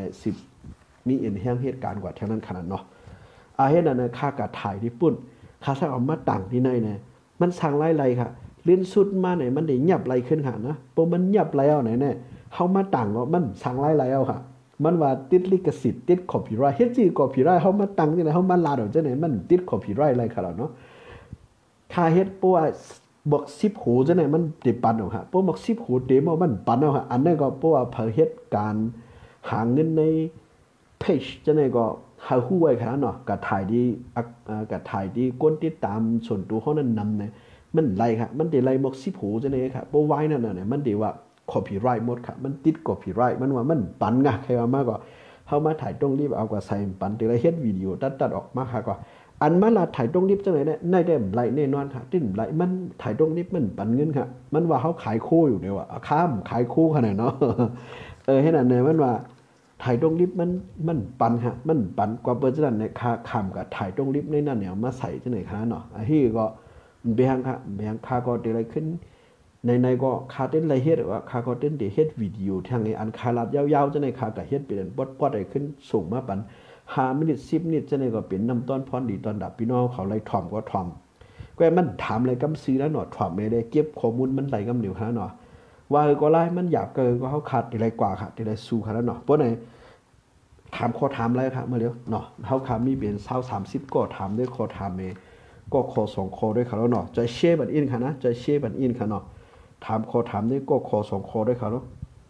10มีแห่งเหตุการณ์กว่าเท่านั้นขนาดเนาะเฮ็ดนั่นน่ะค่ากะถ่ายที่ปุ่นค่าสักเอามาตั้งที่ไหนเนี่ยมันสั่งไล่ค่ะเล่นสุดมาไหนมันได้ยับไล่ขึ้นค่ะนะบ่มันยับไล่เอาไหนแน่เฮามาตั้งว่ามันสั่งไล่เอาค่ะมันว่าติดลิขสิทธิ์ติดคอพีไรท์เฮ็ดสิคอพีไรท์เฮามาตั้งจังได๋เฮามาลาดเอาจังได๋มันติดคอพีไรท์อะไรค่ะเนาะค่าเฮ็ดปัวบอก10หูจังได๋มันได้ปันเอาค่ะปัวบอก10หูเต็มเอามันปันเอาค่ะอันนั้นก็ปัวเผยเฮ็ดการหาเงินในเพจจังได๋ก็หาฮู้ไว้ค่ะเนาะก็ถ่ายดีก้นติดตามส่วนตัวเฮานั้นนำเนี่ยมันไล่ค่ะมันได้ไล่หมก10หูจังได๋ค่ะบ่ไว้นั่นน่ะเนี่ยมันได้ว่าคอพีไรท์หมดค่ะมันติดคอพีไรท์มันว่ามันปันงะใครว่ามาก็เฮามาถ่ายตรงรีบเอาก็ใส่ปันแต่ละเฮ็ดวิดีโอตัดออกมาค่ะก็อันมาลาถ่ายตรงรีบจังได๋เนี่ยในได้ไล่แน่นอนค่ะติ้นไล่มันถ่ายตรงรีบมันปันเงินค่ะมันว่าเฮาขายโคอยู่เด้อว่าค้ามขายโคขนาดเนาะเฮ็ดอันเนี่ยมันว่าถ่ายตรงลิฟต์มันปันฮะมันปันกว่าเปิดจังนั้นเนี่ยค่าค้ำกับถ่ายตรงลิฟต์ในนั้นเนี่ยมาใส่จังได๋คะเนาะฮีก็แบงค่ะแบงค่าก็ได้ขึ้นในก็ค่าเต้นไรเฮ็ดว่าค่าก็เต้นได้เฮ็ดวิดีโอทางไอ้อันค่าลัดยาวๆจังได๋ค่าก็เฮ็ดเป็นปอดๆได้ขึ้นส่งมาปัน5มินิ10มินิจังได๋ก็เป็นน้ำต้นพรดีตอนดับพี่น้องเขาไล่ถ่อมก็ถ่อมก็มันถามอะไรกำซื้อแล้วเนาะถ่อมไม่ได้เก็บข้อมูลมันไหลกำเหนียวค่ะเนาะว่าก็ไล่มันหยาบเกินก็เขาขาดอะไรกว่าค่ะอะไรสู้ค่ะแล้วเนาะเพราะไหนถามข้อถามอะไรครับมาเร็วเนาะเขาคำมีเป็น30ก็ถามด้วยข้อถามเองก็ข้อ2ข้อด้วยครับแล้วเนาะจะเชื่อบันอินค่ะนะจะเชื่อบันอินค่ะเนาะถามข้อถามด้วยก็ข้อ2ข้อด้วยครับแล้ว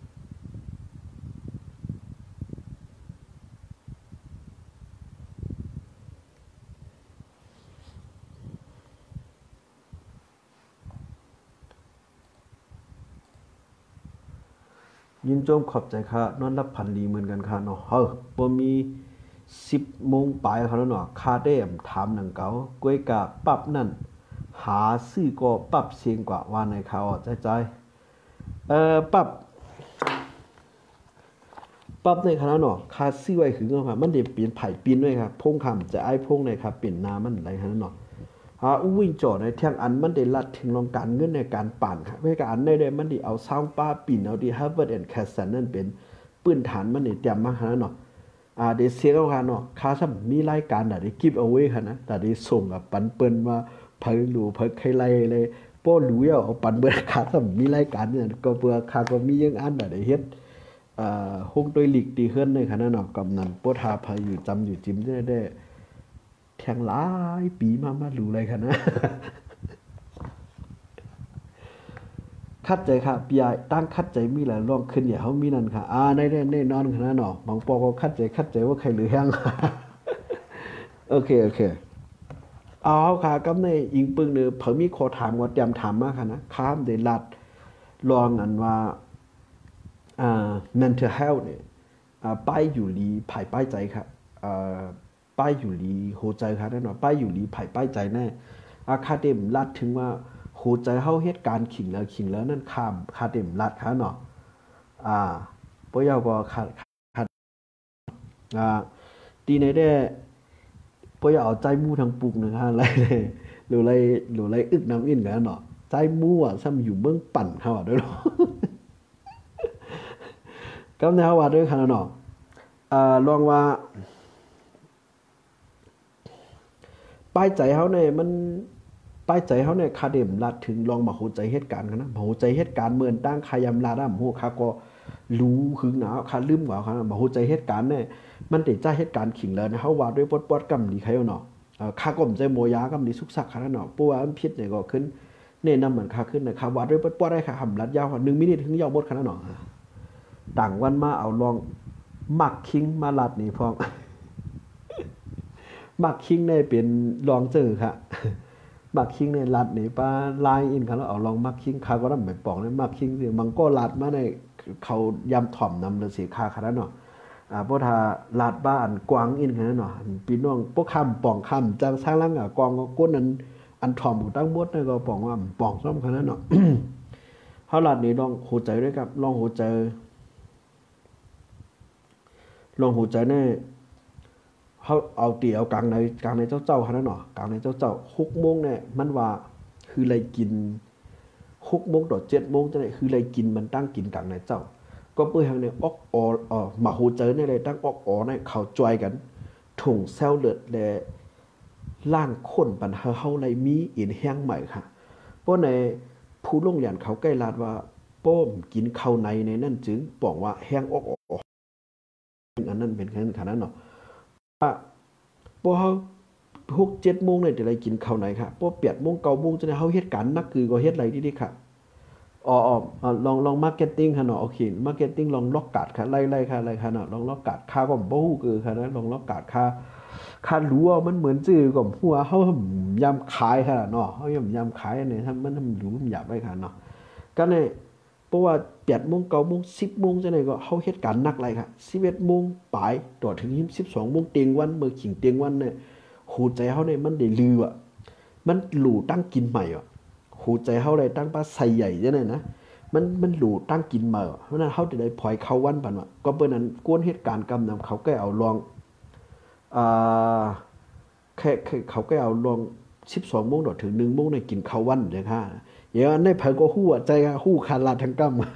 ยินจมขอบใจค่ะนอนรับพันลีเหมือนกันค่ะเนาะบ่มี10 โมงปลายค่ะแล้วเนาะคาเดมถามหนังเก่ากวยกะปั๊บนั่นหาซื้อก็ปั๊บเสียงกว่าว่าในข่าวใจปั๊บในคณะเนาะคาซื้อไว้คือเนาะมันได้เปลี่ยนไผ่ปีนด้วยครับพงคำจะไอ้พงในครับเปลี่ยนนามันอะไรขนาดเนาะวิ่งจอดในเที่ยงอันมันได้ลัดถึงลองการเงินในการปั่นครับเพื่อการได้มันได้เอาซาวป้าปิ่นเอาที่ Harvard and Castle นั่นเป็นปืนฐานมันได้เตรียมมาขนาดเนาะเดี๋ยวเสียเอาค่ะเนาะค่าซ้ำมีรายการได้กิฟต์เอาไว้ค่ะนะแต่ได้ส่งกับปันเปิ้นมาเพิ่งรู้เพิ่งใครไล่เลยป้อรู้เอาปันเปิ้นค่าซ้ำมีรายการเนี่ยก็เพื่อค่าก็มียังอันได้เฮ็ดห้องโดยหลีกตีเฮือนในขณะเนาะกำนันปวดหาพาอยู่จำอยู่จิ้มได้แทงหลายปีมารู้เลยค่ะนะคัดใจค่ะปียตั้งคัดใจมีหลายลองขึ้นอย่าเขามีนั่นค่ะได้นอนขนาดเนาะบางปอก็คัดใจว่าใครหรือแห้งโอเคเอาค่ะกับในอิงปึงเนื้อเพิ่มมีขอถามว่าเตรียมถามมากค่ะนะข้ามเดลัดลองอันว่าmental health เนี่ยป้ายอยู่ลีภายป้ายใจครับป้ายอยู่ลีหัวใจครับแน่นอนป้ายอยู่ลีภายป้ายใจแน่คาเดมลัดถึงว่าหัวใจเฮาเหตุการณ์ขิงแล้วนั่นข้ามคาเดมลัดครับเนาะปยาวก็คาตีในได้ปยาวเอาใจมู่ทางปุกหนึ่งฮะอะไรเลยหรืออะไรอึกน้ำอินกันเนาะใจมู่ซ้ำอยู่เบื้องปั่นเขาด้วยเนาะก็แนวว่าด้วยขนาดเนาะลองว่าป้ายใจเขาเนี่ยมันป้ายใจเขาเนี่ยคาเดมลัดถึงลองมาหัวใจเหตุการณ์กันนะมาหัวใจเหตุการณ์เมือนตั้งคายำลาด้ามหัวคาก็รู้หึงหนาวคาลืมกว่าครับมาหัวใจเหตุการณ์เนี่ยมันติดใจเหตุการณ์ขิงเลยนะเขาว่าด้วยปอดกำดีใครเนาะคาก็มใจโมยากำดีสุกสักขนาดเนาะปัวอันพิษเนี่ยก็ขึ้นเนี่ยนำเหมือนคาขึ้นนะคาว่าด้วยปอดได้ค่ะหำลัดยาว1 มินิถึงยาวหมดขนาดเนาะต่างวันมาเอาลองมักคิงมาลัดนี่พร้อมมักคิงได้เป็นลองเจอค่ะมักคิงในลัดนี่ป้าลายอินครับแล้วเอาลองมักคิงคาก็นำแบบปองในมักคิงสิมันก็ลัดมาในเขายำถ่อมนำเลยสิคาขนาดเนาะพวกทาลาดบ้านกวางอินขนาดเนาะพี่น้องพวกคำป่องคำจังสร้างลังกองก็ก้นนั้นอันถ่อมตั้งบดนี่ก็ป่องว่าป่องซ้อมขนาดเนาะเฮาลาดนี่ลองหัวใจด้วยครับลองหัวใจแน่เขาเอาตีเอากลางในเจ้าขนาดเนาะกลางในเจ้า6 โมงเนี่ยมันว่าคืออะไรกิน6 โมงต่อ7 โมงจังได๋คืออะไรกินมันตั้งกินกลางในเจ้าก็เปิ้นทางเนี่ยออกมาโหเจอในเลยตั้งออกเนี่ยเขาจอยกันถุงเซลเลือดและล่างข้นปันเฮาเลยมีอินแห้งใหม่ค่ะเพราะในผู้ลงเรียนเขาใกล้ลาดว่าโป้มกินข้าวในนั่นจึงบอกว่าแห้งออกอันนั้นเป็นขนาดเนาะพอเฮา6-7 โมงเนี่ยจะได้กินข้าวไหนค่ะพอ8 โมง 9 โมงจะได้เฮาเฮ็ดการนักคือก็เฮ็ดไรดีๆค่ะลองมาร์เก็ตติ้งค่ะเนาะโอเคมาร์เก็ตติ้งลองล็อกการ์ดค่ะไล่ค่ะเนาะลองล็อกการ์ดค่าก็บ่ฮู้คือค่ะนะลองล็อกการ์ดค่ารู้ว่ามันเหมือนจื้อก็ฮู้ว่าเฮายามขายค่ะเนาะเฮายามขายเนี่ยถ้ามันรู้มันหยาบไว้ค่ะเนาะก็เนี่ยเพราะว่า8 โมง 9 โมง 10 โมงจังได๋ก็เฮาเฮ็ดการนักไรค่ะ11 โมงปลายต่อถึง12 โมงเต็งวันมื้อขิงเต็งวันเนี่ยหูใจเฮาเนี่ยมันได้ลืออ่ะมันหลู่ตั้งกินใหม่อ่ะหูใจเฮาได้ตั้งปลาใส่ใหญ่จังได๋นะมันหลู่ตั้งกินมาเพราะนั้นเฮาจะได้พลอยเข้าวันปันว่าก็เปิ้นนั้นกวนเหตุการณ์กำนำเขาก็เอาลองแค่เขาก็เอาลอง12 โมงถึง1 โมงได้กินข้าววันจังค่ะอย่างนั้นได้ไผก็ฮู้ใจฮู้ขาดลาดทั้งกำ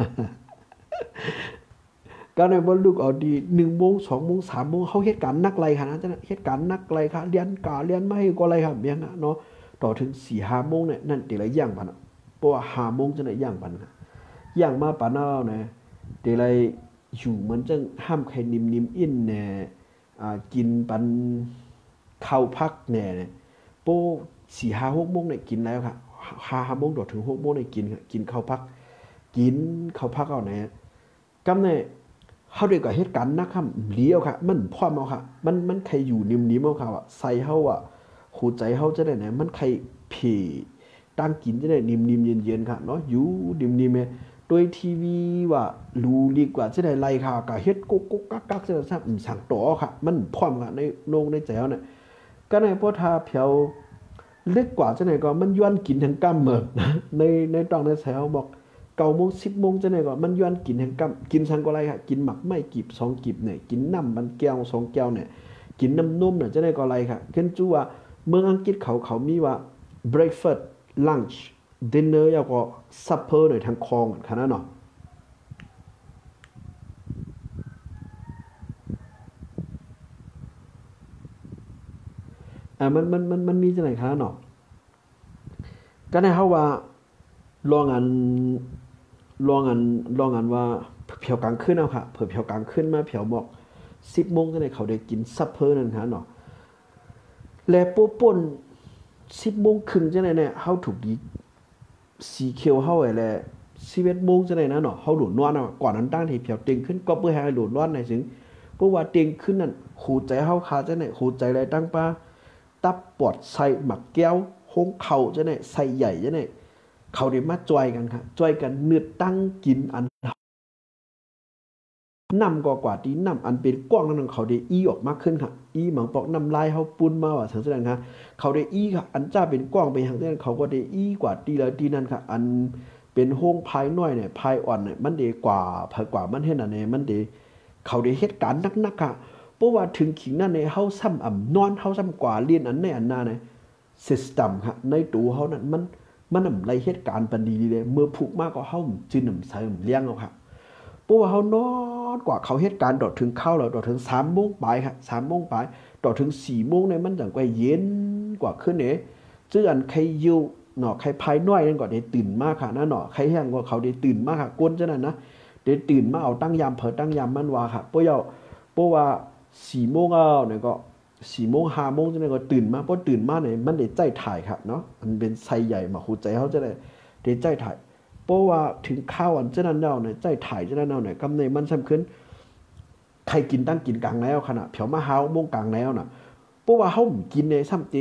ก็ในบ่ลูกเอาดี1 โมง 2 โมง 3 โมงเฮาเฮ็ดการนักไรค่ะนะจังเฮ็ดการนักไรค่ะเรียนมาให้ก็ไรครับอย่างนั้นเนาะต่อถึง 4-5 โมงเนี่ยนั่นติละอย่างปันเพราะว่า5 โมงจังได๋อย่างปันย่างมาปานเอาเนี่ยเดลัยอยู่เหมือนจังห้ามใครนิ่มๆอินแน่กินปันข้าวพักแหน่เนี่ยโป้4-5-6 โมงเนี่ยกินแล้วค่ะ5-6 โมงถึง 6 โมงเนี่ยกินข้าวพักกินข้าวพักเอาไหนกำเนี่ยเฮาได้ก็เหตุการณ์นะครับเลี้ยวค่ะมันพร้อมเอาค่ะมันใครอยู่นิ่มๆเอาค่ะใส่เฮาหูใจเฮาจะได้ไหนมันใครเพตั้งกินจะได้นิ่มๆเย็นๆค่ะเนาะอยู่นิ่มๆโดยทีวีว่ารู้ดีกว่าจะได้ไล่ค่ะก็เฮ็ดกุ๊กๆกักๆจะซับสั่งต่อค่ะมันพร้อมค่ะในโนงในใจเฮาเนี่ยก็ในพอทาเพียวเล็กกว่าจะไหนก็มันย้อนกินทั้งกำเหมือนในตองในแถวบอก9 โมง 10 โมงจะไหนก็มันย้อนกินทั้งกำกินสังก็ไรค่ะกินหมักไม่กีบ2 กีบเนี่ยกินน้ำมันแก้ว2 แก้วเนี่ยกินน้ำนมเนี่ยจะไหนก็ไรค่ะขึ้นจูว่าเมืองอังกฤษเขามีว่า breakfast lunch dinner แล้วก็ supper หน่อยทางคองขนาดเนาะมันมีจังไหนขนาดเนาะก็ได้เฮาว่าลองอันลองอันว่าเผียวกลางคืนเอาค่ะเผื่อเผียวกลางคืนมาเผียวบอก10 โมงจังได๋เขาได้กินซัปเปอร์นั่นค่ะเนาะและโปป่น10 โมงครึ่งจังได๋เนี่ยเฮาถูกดีสีเขียวเฮาไอ้แล11 โมงจังได๋นะเนาะเฮาโดดนอนก่อนนั้นตั้งที่เผียวเต็งขึ้นก็เพื่อให้โดดนอนได้ถึงเพราะว่าเต็งขึ้นนั่นหูใจเฮาคาจังได๋หูใจอะไรตั้งป้าตับปอดใส่หมักแก้วหงเข่าจังได๋ใส่ใหญ่จังได๋เขาได้มาจอยกันค่ะจอยกันเนื้อตั้งกินอันน้ำกว่าที่น้ำอันเป็นกว้างนั้นเขาได้อีออกมากขึ้นค่ะอีหมังปอกน้ำลายเขาปุ่นมาว่าสังเกตค่ะเขาได้อีค่ะอันจ้าเป็นกว้างไปทางนั้นเขาก็ได้อีกว่าตีละตีนั้นค่ะอันเป็นห้องภายน้อยเนี่ยภายอ่อนเนี่ยมันดีกว่าภายกว่ามันเห็นอันนี้มันดีเขาได้เหตุการณ์นักๆค่ะเพราะว่าถึงขิงนั้นในเฮาซ้ำนอนเฮาซ้ำกว่าเรียนอันในอันนาเนี่ยซิสเต็มค่ะในตัวเฮานั้นมันไรเหตุการณ์ปันดีเลยเมื่อผูกมากก็เฮาจื้นำใส่เลี้ยงเอาค่ะเพราะว่าเฮานอนกว่าเขาเหตุการณ์ดอดถึงเข้าแล้วดอดถึง3 โมงปลายค่ะ3 โมงปลายดอดถึง4 โมงเนี่ยมันจังกว่าเย็นกว่าขึ้นเนี่ยซึ่งอันใครอยู่เนาะใครภายน้อยนั่นก็ได้ตื่นมากค่ะนะเนาะใครแห้งกว่าเขาได้ตื่นมากค่ะกวนจังนั้นนะได้ตื่นมาเอาตั้งยามตั้งยามมันว่าค่ะเพราะว่า4 โมงเอาเนี่ยก็4 โมง5 โมงจังได๋ก็ตื่นมาพอตื่นมาเนี่ยมันได้ใจถ่ายครับเนาะมันเป็นไซใหญ่มาหูใจเฮาจะได้ใจถ่ายเพราะว่าถึงข้าวอันจังนั้นแล้วเนี่ยใจถ่ายจังนั้นแล้วเนี่ยกำในมันสำคัญใครกินตั้งกินกลางแล้วขนาดเผียวมาหาโมงกลางแล้วน่ะเพราะว่าเฮากินในซ้ำติด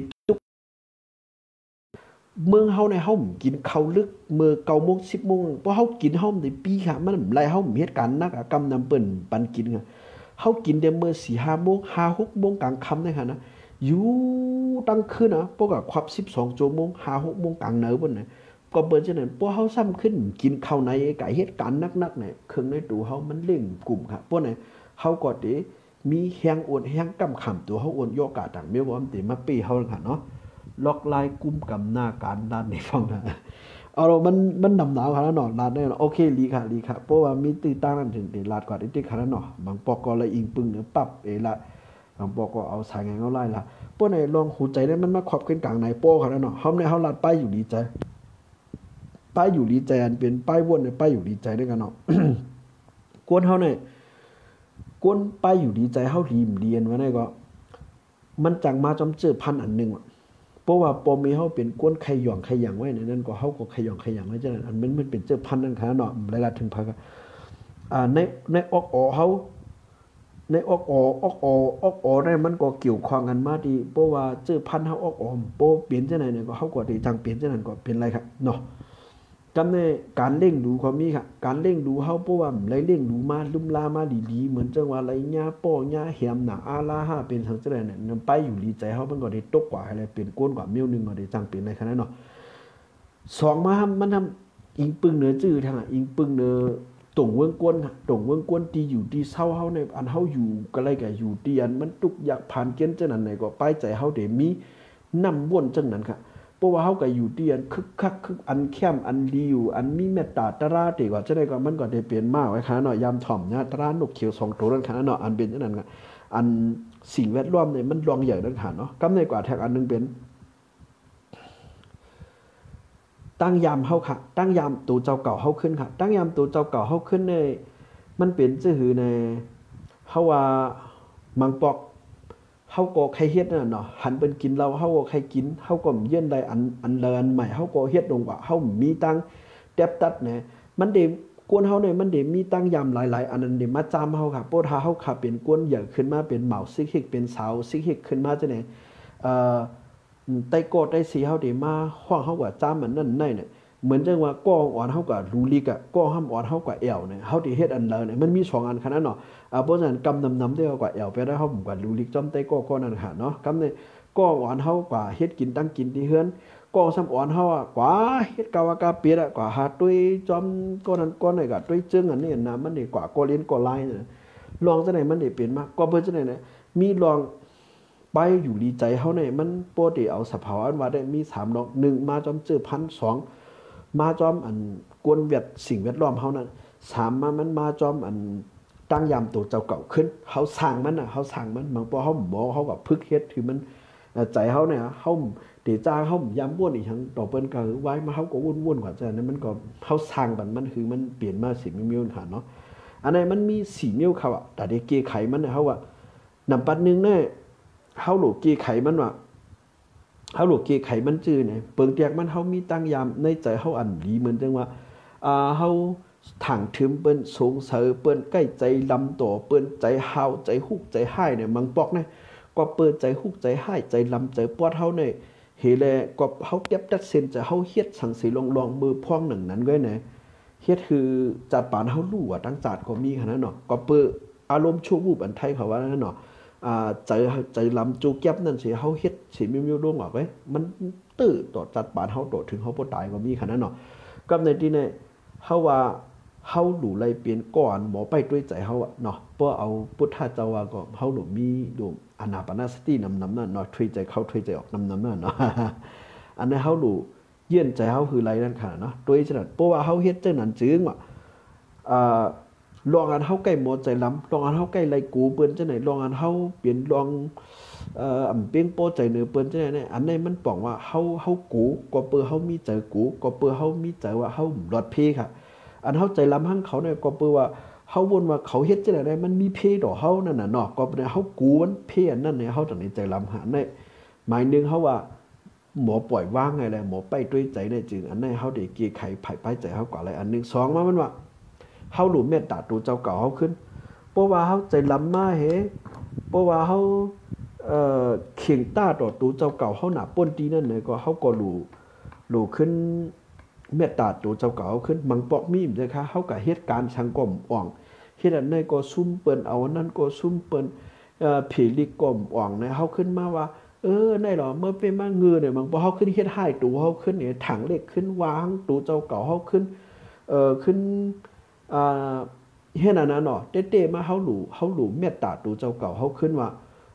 เมืองเฮาในเฮากินข้าวลึกมื้อ9 โมง 10 โมงเพราะเฮากินเฮาได้ปีค่ะมันไรเฮาเหตุการณ์นักกำนำเปิ้นปันกินค่ะเฮากินแต่มื้อ4-5 โมง5-6 โมงกลางค่ำได้ค่ะนะอยู่ตั้งคืนนะพวกก็ควับ12 ชั่วโมง5-6 โมงกลางเนอเปิ้นน่ะก็เปิ้นจังนั้นพวกเฮาซ้ำขึ้นกินข้าวในไก่เหตุการณ์นักๆเนี่ยเครื่องในตัวเฮามันเร่งกลุ่มค่ะพวกนั้นเฮาก็ได้มีแฮงอดแฮงกำขำตัวเฮาอดโยกะต่างเมียบ่มันติมาปีเฮาค่ะเนาะล็อกลายกุมกำหน้าการด้านในฟังนะเอาเรามันดำหนาวขนาดนั้นลาดได้โอเคลีค่ะเพราะว่ามีตีตั้งนั้นถึงลาดกว่าที่ขนาดนั้นบางปอกก็ละอิงปึงเนี่ยปั๊บละบางปอกก็เอาสายงานเขาไล่ละพวกไหนลองหูใจได้มันมาขอบขึ้นกลางในโป้ขนาดนั้นเฮาในเฮาลาดป้ายอยู่ดีใจป้ายอยู่ดีใจอันเป็นป้ายวนเนี่ยป้ายอยู่ดีใจด้วยกันเนาะกวนเฮาเนี่ยกวนป้ายอยู่ดีใจเฮารีมเรียนไว้ได้ก็มันจังมาจอมเจอพันอันนึงเพราะว่าปอมีเฮาเป็นก้นไข่หย่องไข่หยังไว้ในนั้นก็เฮาก็ไข่หย่องไข่หยังไว้จังนั้นอันมันเป็นเจ้าพันธุ์นั่นค่ะเนาะหลายๆถึงพักในออกเฮาในออกได้มันก็เกี่ยวข้องกันมาดีเพราะว่าเจ้าพันธุ์เฮาออกโปเปลี่ยนจังได๋เนี่ยก็เฮาก็ได้จังเปลี่ยนจังนั้นก็เป็นไรครับเนาะจำในการเร่งดูความมีค่ะการเร่งดูเฮาเพราะว่าไรเร่งดูมาลุ่มลามาดีๆเหมือนจังว่าไรญาป้อญาแหมหนาอาลา5เป็นจังซั่นเนี่ยนำไปอยู่ดีใจเฮามันก็ได้ตกกว่าอะไรเป็นก้นกว่ามิ้วนึงก็ได้จังเป็นในขนาดเนาะ2มามันทำอิงปึงเหนือจื้อทางอิงปึงเหนือตรงเวิงกวนค่ะตรงเวิงกวนที่อยู่ที่เศร้าเฮาในอันเฮาอยู่ก็ไรก็อยู่ที่อันมันทุกอยากผ่านเกณฑ์จังนั้นไหนก็ไปใจเฮาได้มีนำวนจังนั้นค่ะเพราะว่าเฮาก็อยู่ที่อันคึกคักคึกอันเข้มอันดีอยู่อันมีเมตตาตราติก็จะได้ก็มันก็ได้เปลี่ยนมาไว้ค่ะเนาะยามถ่อมนะตรานกเขียว2ตัวนั่นค่ะเนาะอันเป็นจังนั้นก็อันสิ่งแวดล้อมเนี่ยมันรองใหญ่นั่นค่ะเนาะกำในกว่าแท็กอันนึงเป็นตั้งยามเฮาค่ะตั้งยามตัวเจ้าเก่าเฮาขึ้นค่ะตั้งยามตัวเจ้าเก่าเฮาขึ้นในมันเป็นซื่อหือในเฮาว่ามังปอกเฮาก็ใครเฮ็ดนั่นเนาะหันเป็นกินเราเฮาก็ใครกินเฮาก็เยื่นได้อันเลอันใหม่เฮาก็เฮ็ดลงว่าเฮามีตังแตบตัดเนี่ยมันได้กวนเฮาเนี่ยมันได้มีตังยามหลายๆอันนั้นได้มาจามเฮาค่ะโปถ้าเฮาขับเป็นกวนใหญ่ขึ้นมาเป็นเหมาซิกฮิกเป็นสาวซิกฮิกขึ้นมาจังได๋เอ่อไต้โกไต้สีเฮาได้มาฮ้องเฮาว่าจามมันนั่นไหนเนี่ยเหมือนจังว่าก้ออ่อนเฮาก็รูลิกอะก้อห้ำอ่อนเฮาก็แอวเนี่ยเฮาได้เฮ็ดอันเลเนี่ยมันมี2อันขนาดเนาะเพราะฉะนั้นกำนำได้กว่าแอวไปได้เฮาผมก็รูลิกจอมไต้ก้อนั่นค่ะเนาะกำเนี่ยก้ออ่อนเฮากว่าเฮ็ดกินตั้งกินที่เฮือนก้อซ้ำอ่อนเฮาอ่ะกว่าเฮ็ดกาวากาเปียดอ่ะกว่าหาตุ้ยจอมก้อนั้นก้อไหนก็ตุ้ยจึงอันนี้นะมันได้กว่าก้อเลี้ยนก้อลายเนี่ยลองจังได๋มันได้เป็นมากกว่าเบิ่จังได๋นะมีลองไปอยู่ดีใจเฮาเนี่ยมันปกติเอาสภาวะอันว่าได้มี3ดอก1มาจอมเจอพัน2มาจอมอันกวนเวียดสิ่งแวดล้อมเฮานั้น3มามันมาจอมอันตั้งยามตัวเจ้าเก่าขึ้นเฮาสร้างมันน่ะเฮาสร้างมันบางปอเฮาบ่เฮาก็พึกเฮ็ดคือมันใจเฮาเนี่ยเฮาเตจ้าเฮายามม่วนอีหยังต่อเปิ้นก็ไว้มาเฮาก็วุ่นๆกว่าจังนั้นมันก็เฮาสร้างมันคือมันเปลี่ยนมาสิมีๆค่ะเนาะอันนั้นมันมี4นิ้วเขาอ่ะแต่ได้เกไขมันเฮาว่านำปัดนึงเนี่ยเฮาโหลเกไขมันว่าเฮาโหลเกไขมันจื้อเนี่ยเปิงเตียกมันเฮามีตั้งยามในใจเฮาอันดีเหมือนจังว่าเฮาถังถึมเปิ้นสงเสอเปิ้นใกล้ใจลำต่อเปิ้นใจฮาวใจฮุกใจห้ายเนี่ยมังปอกเนี่ยก็เปิ้นใจฮุกใจห้ายใจลำใจปอดเฮาเนี่ยเฮแลก็เฮาเก็บตัดเส้นจะเฮาเฮ็ดสังสีลองมือพ่องหนึ่งนั้นก็เนี่ยเฮ็ดคือจัดปานเฮารู้ว่าตั้งจัดก็มีขนาดเนาะก็เปิ้อารมณ์ชั่ววูบอันไทยเขาว่านั่นเนาะใจลำจูเก็บนั่นสิเฮาเฮ็ดสิมิวๆลงออกไว้มันตื้อต่อจัดปานเฮาโตถึงเฮาบ่ตายก็มีขนาดเนาะกับในที่เนี่ยเฮาว่าเฮาหลู่ไลเปลี่ยนก่อนบ่ไปด้วยใจเฮาอ่ะเนาะเพราะเอาพุทธเจ้าว่าก็เฮาหลู่มีดูอานาปานสตินำนั่นเนาะช่วยใจเข้าช่วยใจออกนำนั่นเนาะอันนั้นเฮาหลู่เยื่อนใจเฮาคือไรนั่นค่ะเนาะโดยฉะนั้นเพราะว่าเฮาเฮ็ดจังนั้นจึงว่าลองอันเฮาใกล้หมดใจล้ำลองอันเฮาใกล้ไรกูเปิ้นจังไหนลองอันเฮาเปลี่ยนลองอำเปียงโปใจเหนือเปิ้นจังไหนเนี่ยอันนี้มันป้องว่าเฮากูก็เปิ้เฮามีใจกูก็เปิ้เฮามีใจว่าเฮาหลอดเพค่ะอันเฮาใจล้ำหั่งเขาเนี่ยก็เปิ้ว่าเฮาวนว่าเขาเฮ็ดจังได๋มันมีเพดอกเฮานั่นน่ะเนาะก็เนี่ยเฮากูมันเพอันนั้นเนี่ยเฮาจังได๋ใจล้ำหาเนี่ยหมายนึงเฮาว่าหมอปล่อยวางไงแหละหมอไปด้วยใจได้จึงอันนั้นเฮาได้เกียไขไผไปใจเฮากว่าอะไรอันนึง2มามันว่าเฮาหลู่เมตตาตัวเจ้าเก่าเฮาขึ้นเพราะว่าเฮาใจล้ำมาเฮเพราะว่าเฮาเข่งต้าต่อตัวเจ้าเก่าเฮาหน้าป้นตีนั่นเนี่ยก็เฮาก็หลู่ขึ้นเมตตาตัวเจ้าเก่าเฮาขึ้นมังปอกมีมนะคะเฮาก็เฮ็ดการสังกมอ่องเฮ็ดอันนั้นก็ซุ่มเปิ้นเอาอันนั้นก็ซุ่มเปิ้นเพลิกมอ่องเนี่ยเฮาขึ้นมาว่าได้หรอเมื่อเป็นมาเงือเนี่ยมังปอกเฮาขึ้นเฮ็ดให้ตัวเฮาขึ้นเนี่ยถังเล็กขึ้นวางตัวเจ้าเก่าเฮาขึ้นขึ้นเฮ็ดอันนั้นเนาะเต้ๆมาเฮาหลู่เมตตาตัวเจ้าเก่าเฮาขึ้นว่า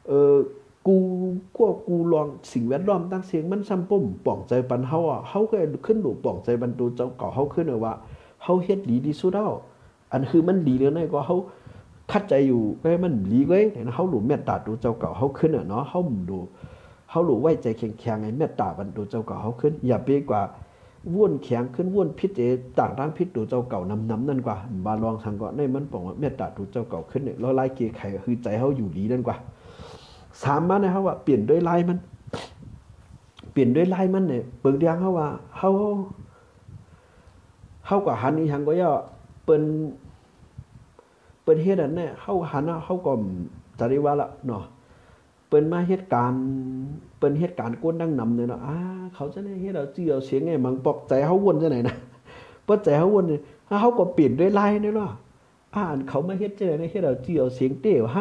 กูลองสิ่งแวดล้อมตั้งเสียงมันซ้ำป่มป่องใจปันเฮาอ่ะเฮาก็ขึ้นหลู่ป่องใจบรรตูเจ้าเก่าเฮาขึ้นว่าเฮาเฮ็ดดีที่สุดแล้วอันคือมันดีแล้วเนี่ยก็เฮาคัดใจอยู่ก็มันดีเว้ยเฮาหลู่เมตตาตัวเจ้าเก่าเฮาขึ้นเนาะเฮาหลู่ไว้ใจแข็งๆให้เมตตาบรรตูเจ้าเก่าเฮาขึ้นอย่าไปกว่าว่นแข็งขึ้นว่นพิษต่างทางพิษตัวเจ้าเก่านำนั่นกว่าบาลองทางก็ในมันป่องว่าเมตตาตัวเจ้าเก่าขึ้นเนี่ยแล้วไล่เกไขคือใจเฮาอยู่ดีนั่นกว่า3มาเนี่ยเฮาว่าเปลี่ยนด้วยลายมันเนี่ยเบิ่งเดียงเฮาว่าเฮาก็หันอีหยังก็ย่อเปิ้นเฮ็ดอันเนี่ยเฮาหันเฮาก็จะได้ว่าละเนาะเปิ้นมาเฮ็ดการกวนดังนำเนี่ยเนาะเขาจะได้เฮ็ดเอาจื้อเอาเสียงไงมังปอกใจเฮาวนจังไหนนะบ่ใจเฮาวนนี่เฮาก็เปลี่ยนด้วยลายเนี่ยเนาะอันเขามาเฮ็ดจังได๋เฮ็ดเอาจื้อเอาเสียงเต้ว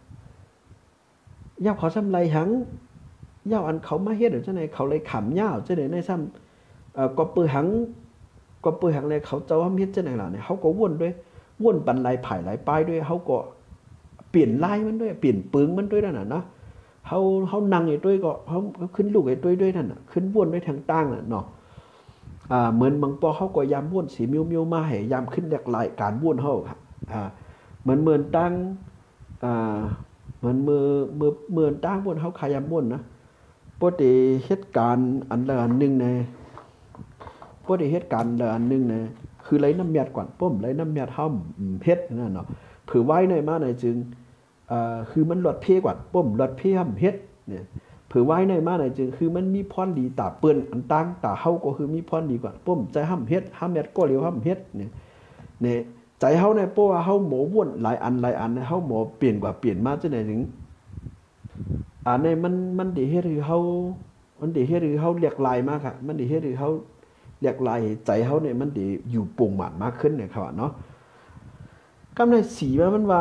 ย่าเขาซ้ำไรหังย่าอันเขามาเฮ็ดจังได๋เขาเลยขำย่าวจังได๋ในซ้ำก็ปือหังเลยเขาเจ้าว่าเฮ็ดจังได๋ล่ะเนี่ยเฮาก็วนปันลายไผ่ลายป้ายด้วยเฮาก็เปลี่ยนลายมันด้วยเปลี่ยนปึงมันด้วยนั่นน่ะเนาะเฮานั่งไอ้ด้วยก็เฮาขึ้นลูกไอ้ด้วยนั่นน่ะขึ้นวนด้วยทางตั้งน่ะเนาะเหมือนบางปอเฮาก็ยามวนสีมิวๆมาให้ยามขึ้นแหลกหลายการวนเฮาเหมือนตั้งมันมือตั้งบนเฮาขายามบนนะปกติเหตุการณ์อันละอันนึงนะปกติเหตุการณ์ละอันนึงนะคือไหลน้ำยาดก่อนป้มไหลน้ำยาดเฮาเฮ็ดนั่นเนาะผือไว้ในมาในจึงคือมันลดเพกว่าป้มลดเพห้ำเฮ็ดเนี่ยเผื่อไว้ในมาไหนจึงคือมันมีพรดีตาเปิ้นอันตั้งตาเฮาก็คือมีพรดีกว่าป้มใจห้ำเฮ็ดห้ำเฮ็ดก็เร็วห้ำเฮ็ดเนี่ยใจเฮาในเพราะว่าเฮาหมอว่นหลายอันเฮาหมอเปลี่ยนกว่าเปลี่ยนมาจังได๋ถึงในมันได้เฮ็ดให้เฮามันได้เฮ็ดให้เฮาเรียกลายมากค่ะมันได้เฮ็ดให้เฮาเรียกลายใจเฮาเนี่ยมันได้อยู่โปร่งหม่านมากขึ้นเนี่ยครับเนาะกำในสีมันว่า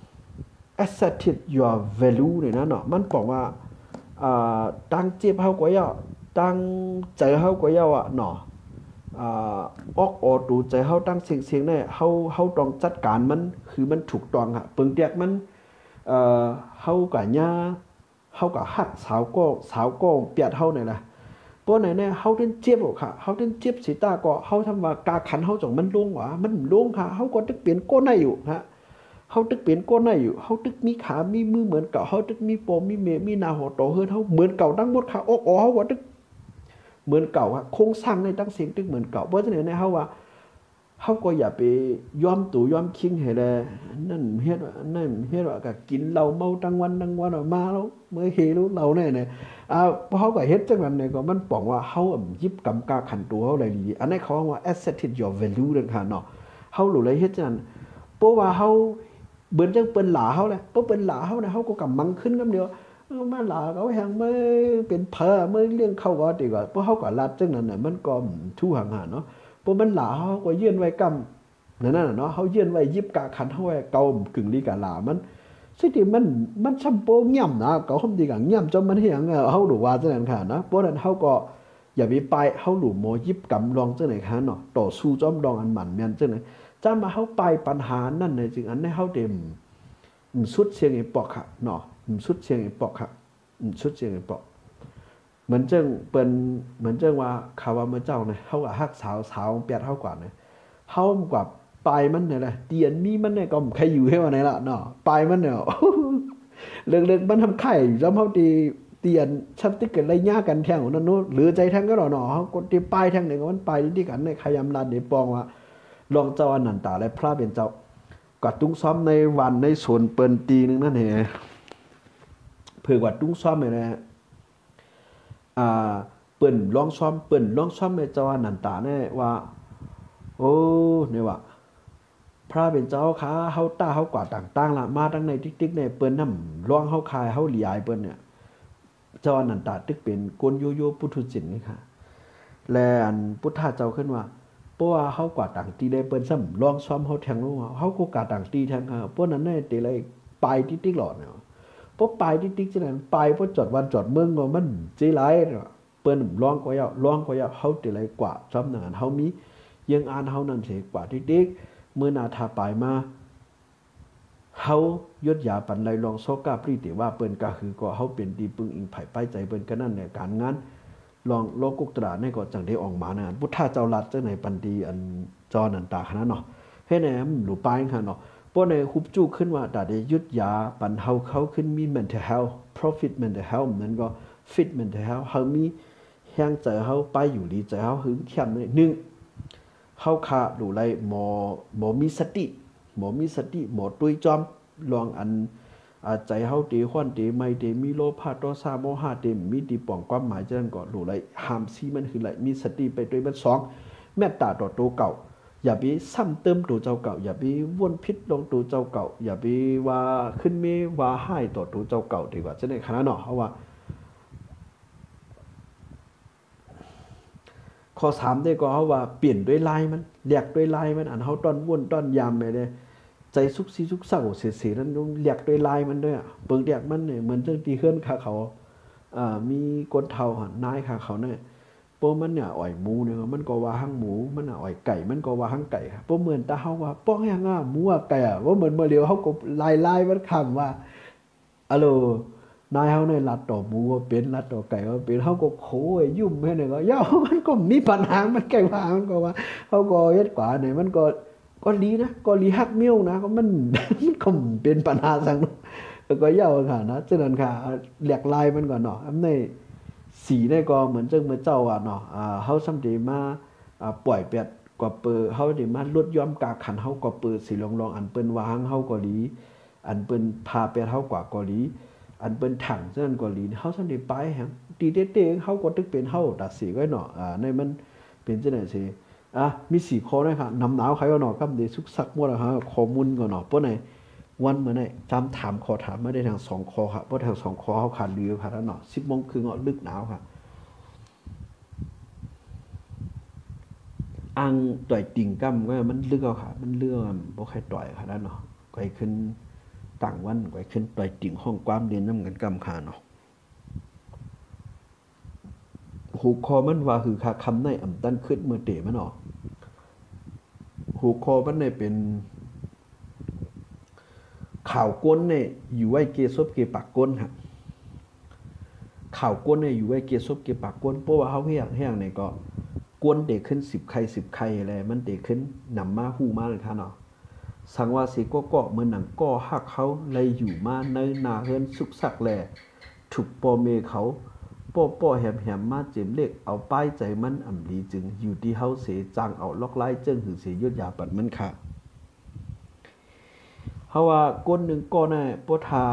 asserted your value เนี่ยนะเนาะมันบอกว่าตั้งเจ็บเฮาก็ย่อตั้งใจเฮาก็ย่ออ่ะเนาะออกดูใจเฮาตั้งเสียงเนี่ยเฮาต้องจัดการมันคือมันถูกต้องค่ะเปิงเตียกมันเฮากะย่าเฮากะฮักสาวก็เปียดเฮาเนี่ยล่ะตัวไหนเนี่ยเฮาเต้นเจ็บบ่ค่ะเฮาเต้นเจ็บสิตาก็เฮาทำว่ากาขันเฮาจ่องมันลงหว่ามันลงค่ะเฮาก็ตึกเปลี่ยนก้นได้อยู่ฮะเฮาตึกเปลี่ยนก้นได้อยู่เฮาตึกมีขามีมือเหมือนเก่าเฮาตึกมีโปมีเมมีหน้าหัวโตเฮือนเฮาเหมือนเก่าทั้งหมดค่ะออกเฮาก็ตึกเหมือนเก่าอะโครงสร้างในตั้งเสียงตึกเหมือนเก่าเพราะฉะนั้นเนี่ยเฮาว่าเฮาก็อย่าไปยอมตู่ยอมคิงให้แลนั่นเฮ็ดว่านั่นเฮ็ดว่าก็กินเหล้าเมาทั้งวันมาแล้วเมื่อเฮรู้เหล้าแน่พอเฮาก็เฮ็ดจังนั้นเนี่ยก็มันป้องว่าเฮายิบกำกาขันตัวเฮาได้ดีอันนั้นเขาว่า asserted your value นั่นค่ะเนาะเฮารู้เลยเฮ็ดจังนั้นเพราะว่าเฮาเบิ่นจังเปิ้นหลาเฮาแหละเพราะเปิ้นหลาเฮาเนี่ยเฮาก็กำมังขึ้นกำเดียวมาหลาเขาแฮงมื้อเป็นเผอมื้อเรื่องเข้าก็ดีกว่าเพราะเฮาก็ลัดจังนั้นน่ะมันก็ทู่ห่างๆเนาะเพราะมันหลาเฮาก็ยื่นไว้กำนั่นน่ะเนาะเฮายื่นไว้ยิบกาขันเฮาไว้เก่ากึ่งลีกะหลามันสิ่งที่มันชำโปย่ำนะก็ห่มดีกะย่ำจนมันเฮียงเฮารู้ว่าจังนั้นค่ะนะเพราะนั้นเฮาก็อย่าไปไปเฮารู้หมอยิบกำลองจังไหนค่ะเนาะต่อสู้จอมดองอันหมันแม่นจังไหนจำมาเฮาไปปัญหานั่นน่ะจึงอันให้เฮาเต็มสุดเสียงอีปอกค่ะเนาะสุดเสียงอีปอกค่ะสุดเสียงอีปอกเหมือนจังเปิ้นเหมือนจังว่าข่าวว่าเมื่อเจ้าเนี่ยเฮาก็ฮักสาวเปียดเฮากว่าเนี่ยเฮากว่าปลายมันเนี่ยแหละเตียนมีมันเนี่ยก็ใครอยู่ให้ว่าไหนล่ะเนาะปลายมันเนี่ยเรื่องมันทำไข่จำเฮาตีเตียนชับติกกันไรยากันแทงของนั่นนู้นหรือใจแทงก็เนาะเฮากดที่ปลายแทงเนี่ยมันปลายที่กันเนี่ยขยำลาดเดปองว่าลองเจ้าอนันตาและพระเป็นเจ้ากัดตุ้งซ้อมในวันในสวนเปิ้นตีนึงนั่นแหละเผื่อว่าตุ้งซ้อมเนี่ยนะเปิ้นลองซ้อมในเจ้าอนันตาเนี่ยว่าโอ้เนี่ยว่าพระเป็นเจ้าขาเฮาต้าเฮากว่าต่างๆล่ะมาทั้งในติ๊กๆในเปิ้นนำร้องเฮาคายเฮาหลีายเปิ้นเนี่ยเจ้าอนันตาตึกเป็นกวนโยโย่พุทธจิตนี่ค่ะและอันพุทธะเจ้าขึ้นว่าเพราะว่าเฮากว่าต่างตีได้เปิ้นซ้ำร้องซ้อมเฮาแทงลงเฮาก็กว่าต่างตีแทงเพราะนั้นเนี่ยติเลยปลายติ๊กๆหลอดเนี่ยเพราะปลายติ๊กๆจังนั้นปลายเพราะจอดวันจอดเมืองก็มันจิหลายเปิ้นร้องก็ยาวเฮาติเลยกว่าซ้อมนั้นเฮามียังอ่านเฮานั่นสิกว่าติ๊กเมื่อนาทาปลายมาเฮายศยาปันไลลองโซกาปรีติว่าเปิ้นก็คือก็เฮาเป็นดีปึงอิงไผไปใจเปิ้นก็นั่นเนี่ยการงานลองโลกุกตราในก็จังได้ออกมานะพุทธะเจ้าลัดจังไหนปันดีอันจอนันตาขนาดเนาะเฮ็ดแหนหลูปายค่ะเนาะเพราะในฮุบจู้ขึ้นว่าได้ยุดยาปันเฮาเขาขึ้นมี mental health profit mental health นั้นก็ fit mental health เฮามีแฮงใจเฮาไปอยู่ดีใจเฮาหึงเข้มนึงเฮาขาดูไรหมอมีสติหมอตุ้ยจอมลองอันใจเฮาตีฮ้อนตีไม่ตีมีโลภะโทสะโมหะตีมีตีป่องความหมายจังนั้นก็ดูไรห้ามซีมันคือไรมีสติไปด้วยมัน2เมตตาต่อตัวเก่าอย่าไปซ้ำเติมตัวเจ้าเก่าอย่าไปวนพิษลงตัวเจ้าเก่าอย่าไปว่าขึ้นเมว่าให้ต่อตัวเจ้าเก่าดีกว่าจังได๋ขนาดเนาะเพราะว่าข้อ3ได้ก็เฮาว่าเปลี่ยนด้วยลายมันเรียกด้วยลายมันอันเฮาต้อนวนต้อนยามไปเด้ใจสุกสีสุกเศร้าเสียๆนั้นต้องเรียกด้วยลายมันด้วยเปิงเรียกมันเนี่ยเหมือนจังที่เฮือนขาเขามีคนเฒ่าหั่นนายขาเขาเนี่ยโปมันเนี่ยอ้อยหมูเนี่ยมันก็ว่าหั่งหมูมันน่ะอ้อยไก่มันก็ว่าหั่งไก่โปเหมือนตาเฮาว่าป้องหยังหมูไก่ว่าเหมือนเมื่อเดียวเฮาก็ลายมันคำว่าอะโลนายเฮาเนี่ยลัดต่อหมูว่าเป็นลัดต่อไก่ว่าเป็นเฮาก็โขยยุ่มให้เนี่ยก็ย่ามันก็มีปัญหามันแก้ว่ามันก็ว่าเฮาก็เฮ็ดกว่าเนี่ยมันก็ดีนะก็ลีฮักเมียวนะก็มันก็เป็นปัญหาสังก็ยาวค่ะนะฉะนั้นค่ะแหลกลายมันก่อนเนาะอันนี้สีได้ก็เหมือนจังเมื่อเจ้าว่าเนาะเฮาซ้ํได้มาปล่อยเป็ดกว่าเปอเฮาได้มาลดย้อมกาขันเฮาก็เปิดสิลองอันเปิ้นว่าหังเฮาก็ดีอันเปิ้นพาไปเฮากว่าเกาหลีอันเปิ้นถังเซั่นเกาหลีเฮาซั่นได้ไปแฮงตีเต้ๆเฮาก็ตึกเป็นเฮาตัดสิไว้เนาะในมันเป็นจังได๋สิมี4ข้อด้วยค่ะน้ำหนาวใครก็เนาะกับได้สุกสักหมดอะฮะข้อมูลก็เนาะเปิ้นให้วันมื้อนี้จำถามขอถามมาได้ทั้ง2ข้อค่ะบ่ทั้ง2ข้อเฮาขาดลือค่ะเนาะ 10:30 นลึกหนาวค่ะอังต่อยติ่งกำก็มันเลือกค่ะมันเลือกบ่ใครต่อยค่ะเนาะไกวขึ้นต่างวันไกวขึ้นต่อยติ่งห้องความเรียนนำกันกำค่ะเนาะหูคอมันว่าคือคำในอำตันขึ้นเมื่อเตมันเนาะหูคอมันเนี่ยเป็นข่าวก้นเนี่ยอยู่ไว้เกซบเกปากก้นครับข่าวก้นเนี่ยอยู่ไว้เกซบเกปากก้นเพราะว่าเฮาเฮียงเนี่ยก็ก้นเด็กขึ้น10 ไข่10 ไข่อะไรมันเด็กขึ้นนำมาหู้มาเลยค่ะเนาะสังว่าสิก็เหมือนหนังก็ฮักเขาเลยอยู่มาในนาเฮือนสุกสักแลถูกปอเมเขาป้อแหมมาเจ็มเล็กเอาป้ายใจมันอ่ำลีจึงอยู่ที่เฮาเสจังเอาล็อกไล่เจิ้งหือเสยยาปัดมันค่ะเพราะว่าก้นหนึ่งก้อนน่ะปทา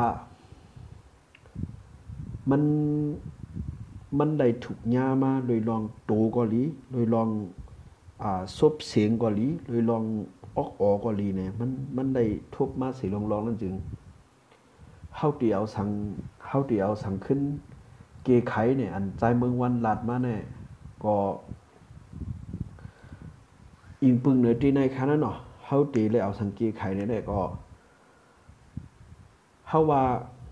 มันได้ถูกยามาโดยลองโตกอลีโดยลองซบเสียงกอลีโดยลองออกอลีเนี่ยมันได้ทบมาสิลองนั่นจึงเฮาที่เอาสังขึ้นเกไขเนี่ยอันใจเมืองวันลาดมาเนี่ยก็อิงปึงเหนือที่ในคันนั้นเนาะเฮาตีเลยเอาสังเกไขเนี่ยได้ก็เฮาว่า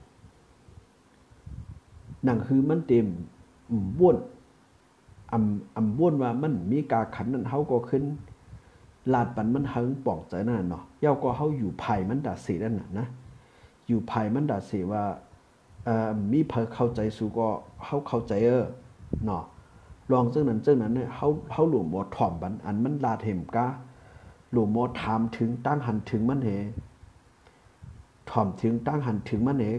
หนังคือมันเต็มบ้วนบ้วนว่ามันมีกาขันนั่นเฮาก็ขึ้นลาดปันมันหึงป่องใจนั่นเนาะเย้าก็เฮาอยู่ภายมันดาเสนั่นน่ะนะอยู่ภายมันดาเสว่ามีเผเข้าใจสู่ก็เฮาเข้าใจเนาะลองจังนั้นเนี่ยเฮาหลวงบ่ถ่อมบันอันมันลาดเห็มกาหลวงบ่ถามถึงตั้งหันถึงมันเหถ่อมถึงตั้งหันถึงมันเห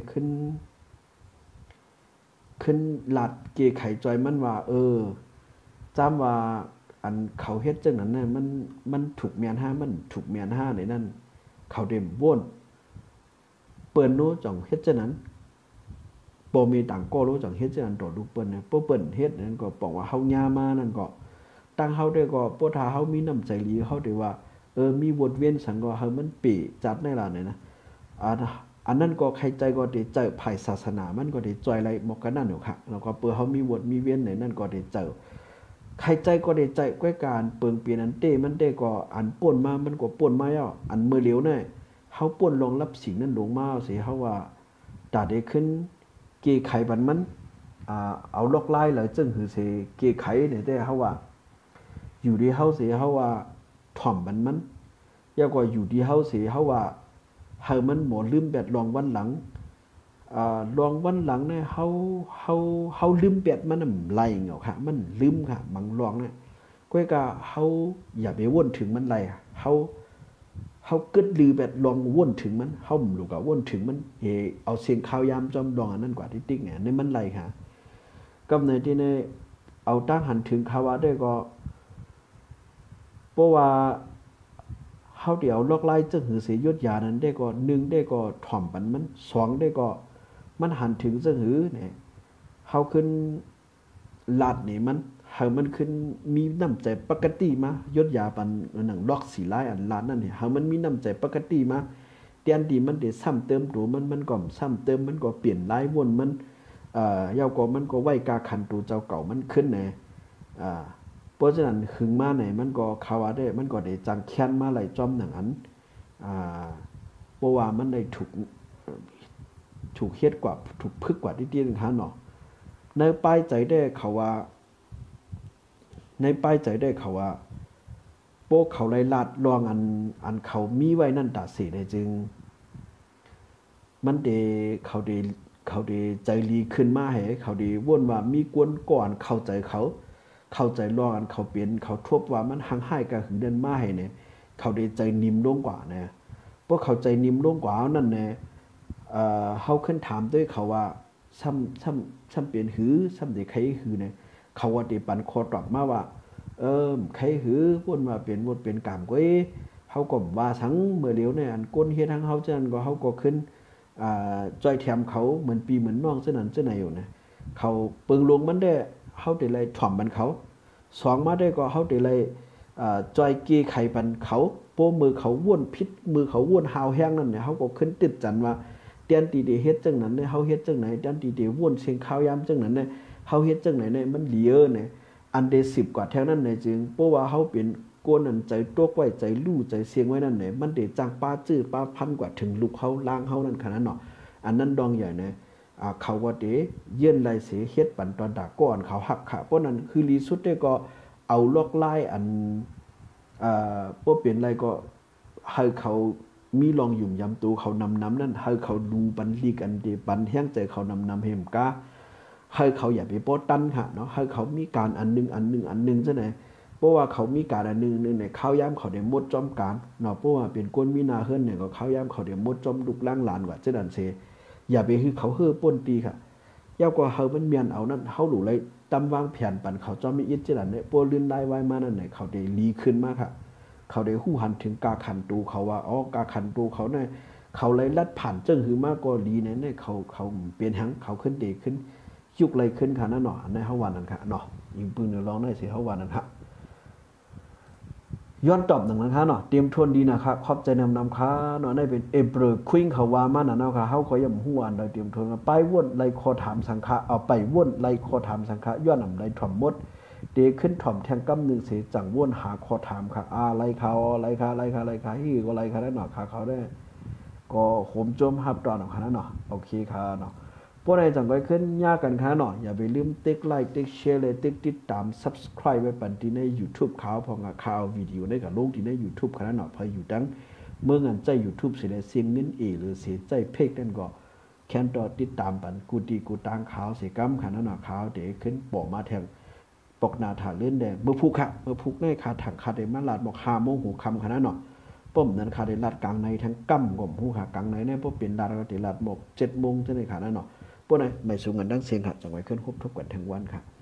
ขึ้นลาดเกไขจอยมันว่าจำว่าอันเขาเฮ็ดจังนั้นน่ะมันถูกแม่น5มันถูกแม่น5ในนั้นเขาเต็มบ่นเปิ้นโนจ่องเฮ็ดจังนั้นบ่มีต่างก็รู้จังเฮ็ดจังนั้นต่อลูกเปิ้นเนี่ยเปิ้นเฮ็ดนั้นก็บอกว่าเฮาญามานั่นก็ตั้งเฮาได้ก็บ่ถ้าเฮามีน้ำใจหลีเฮาได้ว่ามีบทเวียนสังก็เฮามันปีจัดในล่ะเนี่ยนะอันนั้นก็ใครใจก็ได้เจอภายศาสนามันก็ได้จอยไรหมอกกันนั่นอยู่ค่ะแล้วก็เปิ้นเฮามีบทมีเวียนไหนนั่นก็ได้เจอใครใจก็ได้ใจก้วยการเปิงเปลี่ยนอันเต้มันได้ก็อันป่นมามันก็ป่นมาแล้วอันมือเหลียวเนี่ยเฮาป่นรองรับสิ่งนั้นลงมาสิเฮาว่าตาได้ขึ้นเกไขบันมันเอาลอกไล่แล้วจึงหือสิเกไขเนี่ยได้เฮาว่าอยู่ที่เฮาสิเฮาว่าถ่อมมันยาวก็อยู่ที่เฮาสิเฮาว่าเฮามันบ่ลืมแบบลองวันหลังลองวันหลังเนี่ยเฮาลืมเป็ดมันน่ะไหลเหงาค่ะมันลืมค่ะบางลองเนี่ยก้อยก็เฮาอย่าไปวนถึงมันไหลเฮากึดลือแบบลองวนถึงมันเฮาบ่รู้ก็วนถึงมันเอาเสียงข่าวยามจอมดองอันนั้นกว่าที่ติ๊กเนี่ยในมันไหลค่ะกับในที่ในเอาตั้งหันถึงคาวาได้ก็เพราะว่าเฮาเดี๋ยวลอกไล่จึงหือเสียยศยานั้นได้ก็1ได้ก็ถ่อมปันมัน2ได้ก็มันหันถึงจึงหือเนี่ยเฮาขึ้นลาดนี่มันเฮามันขึ้นมีน้ำใจปกติมายศยาปันหนังลอกสีลายอันลาดนั่นนี่เฮามันมีน้ำใจปกติมาเตียนดีมันได้ซ้ำเติมตัวมันก็ซ้ำเติมมันก็เปลี่ยนลายวนมันยาวก็มันก็ไว้กาขันตัวเจ้าเก่ามันขึ้นแน่เพราะฉะนั้นหึงมาไหนมันก็คาวาได้มันก็ได้จังแค้นมาไหลจอมหนังอันเพราะว่ามันได้ถูกเฮ็ดกว่าถูกพึกกว่าที่นึงหาเนาะในป้ายใจได้เขาว่าโป๊กเขาไล่ลาดลองอันเขามีไว้นั่นตาสีได้จึงมันเขาใจลีขึ้นมาให้เขาว่นว่ามีกวนก่อนเข้าใจรออันเขาเปลี่ยนเขาทบว่ามันห่างหายกันหึงเดินมาให้เนี่ยเขาได้ใจนิ่มลงกว่านะเพราะเขาใจนิ่มลงกว่านั่นแน่เฮาขึ้นถามด้วยเขาว่าซ้ำเปลี่ยนหือซ้ำได้ใครหือเนี่ยเขาว่าได้ปันคอตอบมาว่าใครหือว่นว่าเป็นกามก้อยเฮเขาก็ว่าทั้งเมื่อเดียวเนี่ยอันก้นเฮ็ดทั้งเขาเจ้านั้นก็เขาก็ขึ้นจ้อยแถมเขาเหมือนปีเหมือนน้องเจ้านั้นเจ้าไหนอยู่นะเขาเปิงลงมันได้เขาได้เลยถ่อมมันเขาสองมาได้ก็เขาได้เลยจอยเกไข่ปันเขาโป้มือเขาว่วนพิษมือเขาว่วนหาวแห้งนั่นเนี่ยเขาก็ขึ้นติดจันว่าเตียนตีเดเฮ็ดจังนั้นเนี่ยเขาเฮ็ดจังไหนเตียนตีเดว่วนเสียงข้าวยามจังนั้นเนี่ยเขาเฮ็ดจังไหนเนี่ยมันเหลียเนี่ยอันเด10 กว่าแถวนั้นเนี่ยจึงเพราะว่าเขาเป็นก้นนั่นใจตกไว้ใจลู่ใจเสียงไว้นั่นเนี่ยมันเดจังป้าจื้อป้าพันกว่าถึงลูกเขาล้างเขานั่นขนาดเนาะอันนั้นดองใหญ่เนี่ยเขาก็เดเยื่นลายเสียเฮ็ดปันตอนดาก้อนเขาหักขาเพราะนั้นคือรีสุดได้ก็เอาลอกไล่อันบ่เปลี่ยนไรก็ให้เขามีลองยุ่มยำตัวเขานำนั่นให้เขาดูบันลีกันดีบันแห้งใจเขานำเฮมกาให้เขาอย่าไปโป๊ะตันค่ะเนาะให้เขามีการอันนึงซะไหนเพราะว่าเขามีการอันนึงเนี่ยข้าวย่ำเขาได้หมดจอมการเนาะเพราะว่าเป็นก้นมีนาเฮือนเนี่ยก็ข้าวย่ำเขาได้หมดจอมดุกล่างหลานว่าเจดันเซอย่าไปคือเขาเฮือป่นตีค่ะยาวกว่าเฮามันเมียนเอานั่นเฮาหลูเลยตำวางแผนปันเขาจอมมีอิจเจดันเนี่ยปัวลื่นได้ไว้มานั่นเนี่ยเขาได้ลีขึ้นมากค่ะเขาได้หู้หันถึงกาขันตูเขาว่าอ๋อกาขันตูเขาเนี่ยเขาเลยลัดผ่านเจิ้งหือมากก็ลีเนี่ยเขาเปลี่ยนหังเขาขึ้นเดขึ้นยุกเลยขึ้นค่ะนั่นเนาะในเฮาวันนั้นค่ะเนาะยิงปืนเดี๋ยวลองได้สิเฮาวันนั้นค่ะย้อนตอบหนังนะคะเนาะเตรียมทวนดีนะคะขอบใจนำค่ะเนาะได้เป็นเอเบรควิงเขาว่ามานะเนาะค่ะเฮาขอยำฮู้อันโดยเตรียมทวนไปว่นไล่คอถามสังฆะเอาไปว่นไล่คอถามสังฆะย้อนนำไล่ถ่อมมดเดขึ้นถ่อมแทงกำ1เสจังว่นหาคอถามค่ะไล่เขาไล่ค่ะฮีก็ไล่ค่ะได้เนาะค่ะเขาได้ก็โหมโจมฮับตอนของค่ะเนาะโอเคค่ะเนาะพวกนายจังก็ขึ้นยากกันค่ะเนาะอย่าไปลืมติ๊กไลค์ติ๊กแชร์เลยติ๊กติดตาม Subscribe ไว้ปันที่ใน YouTube ข่าวพองข่าววิดีโอในกับลงที่ใน YouTube ค่ะเนาะพออยู่ดังเมื่องันใจ YouTube สิได้เสียงเงินหรือเสียใจเพกนั่นก็แคนต่อติดตามปันกูตีกูตางข่าวเสียกำค่ะเนาะข่าวเดี๋ยวขึ้นปอกมาแทงปกหน้าถาเล่นแดงเมื่อพุกค่ะเมื่อพุกในคาถังคาได้มาลาดบอก5 โมงหูค่ำค่ะเนาะป้อมนั้นคาได้ลาดกลางในทั้งกำก่มหูค่ะกลางในเนี่ยพวกเป็นลาดก็ติลาดบอก7 โมงจังได๋ค่ะเนาะพวกนั้นไม่สูงกันดังเสียงค่ะจังไว้ขึ้นครบทบกันทั้งวันค่ะ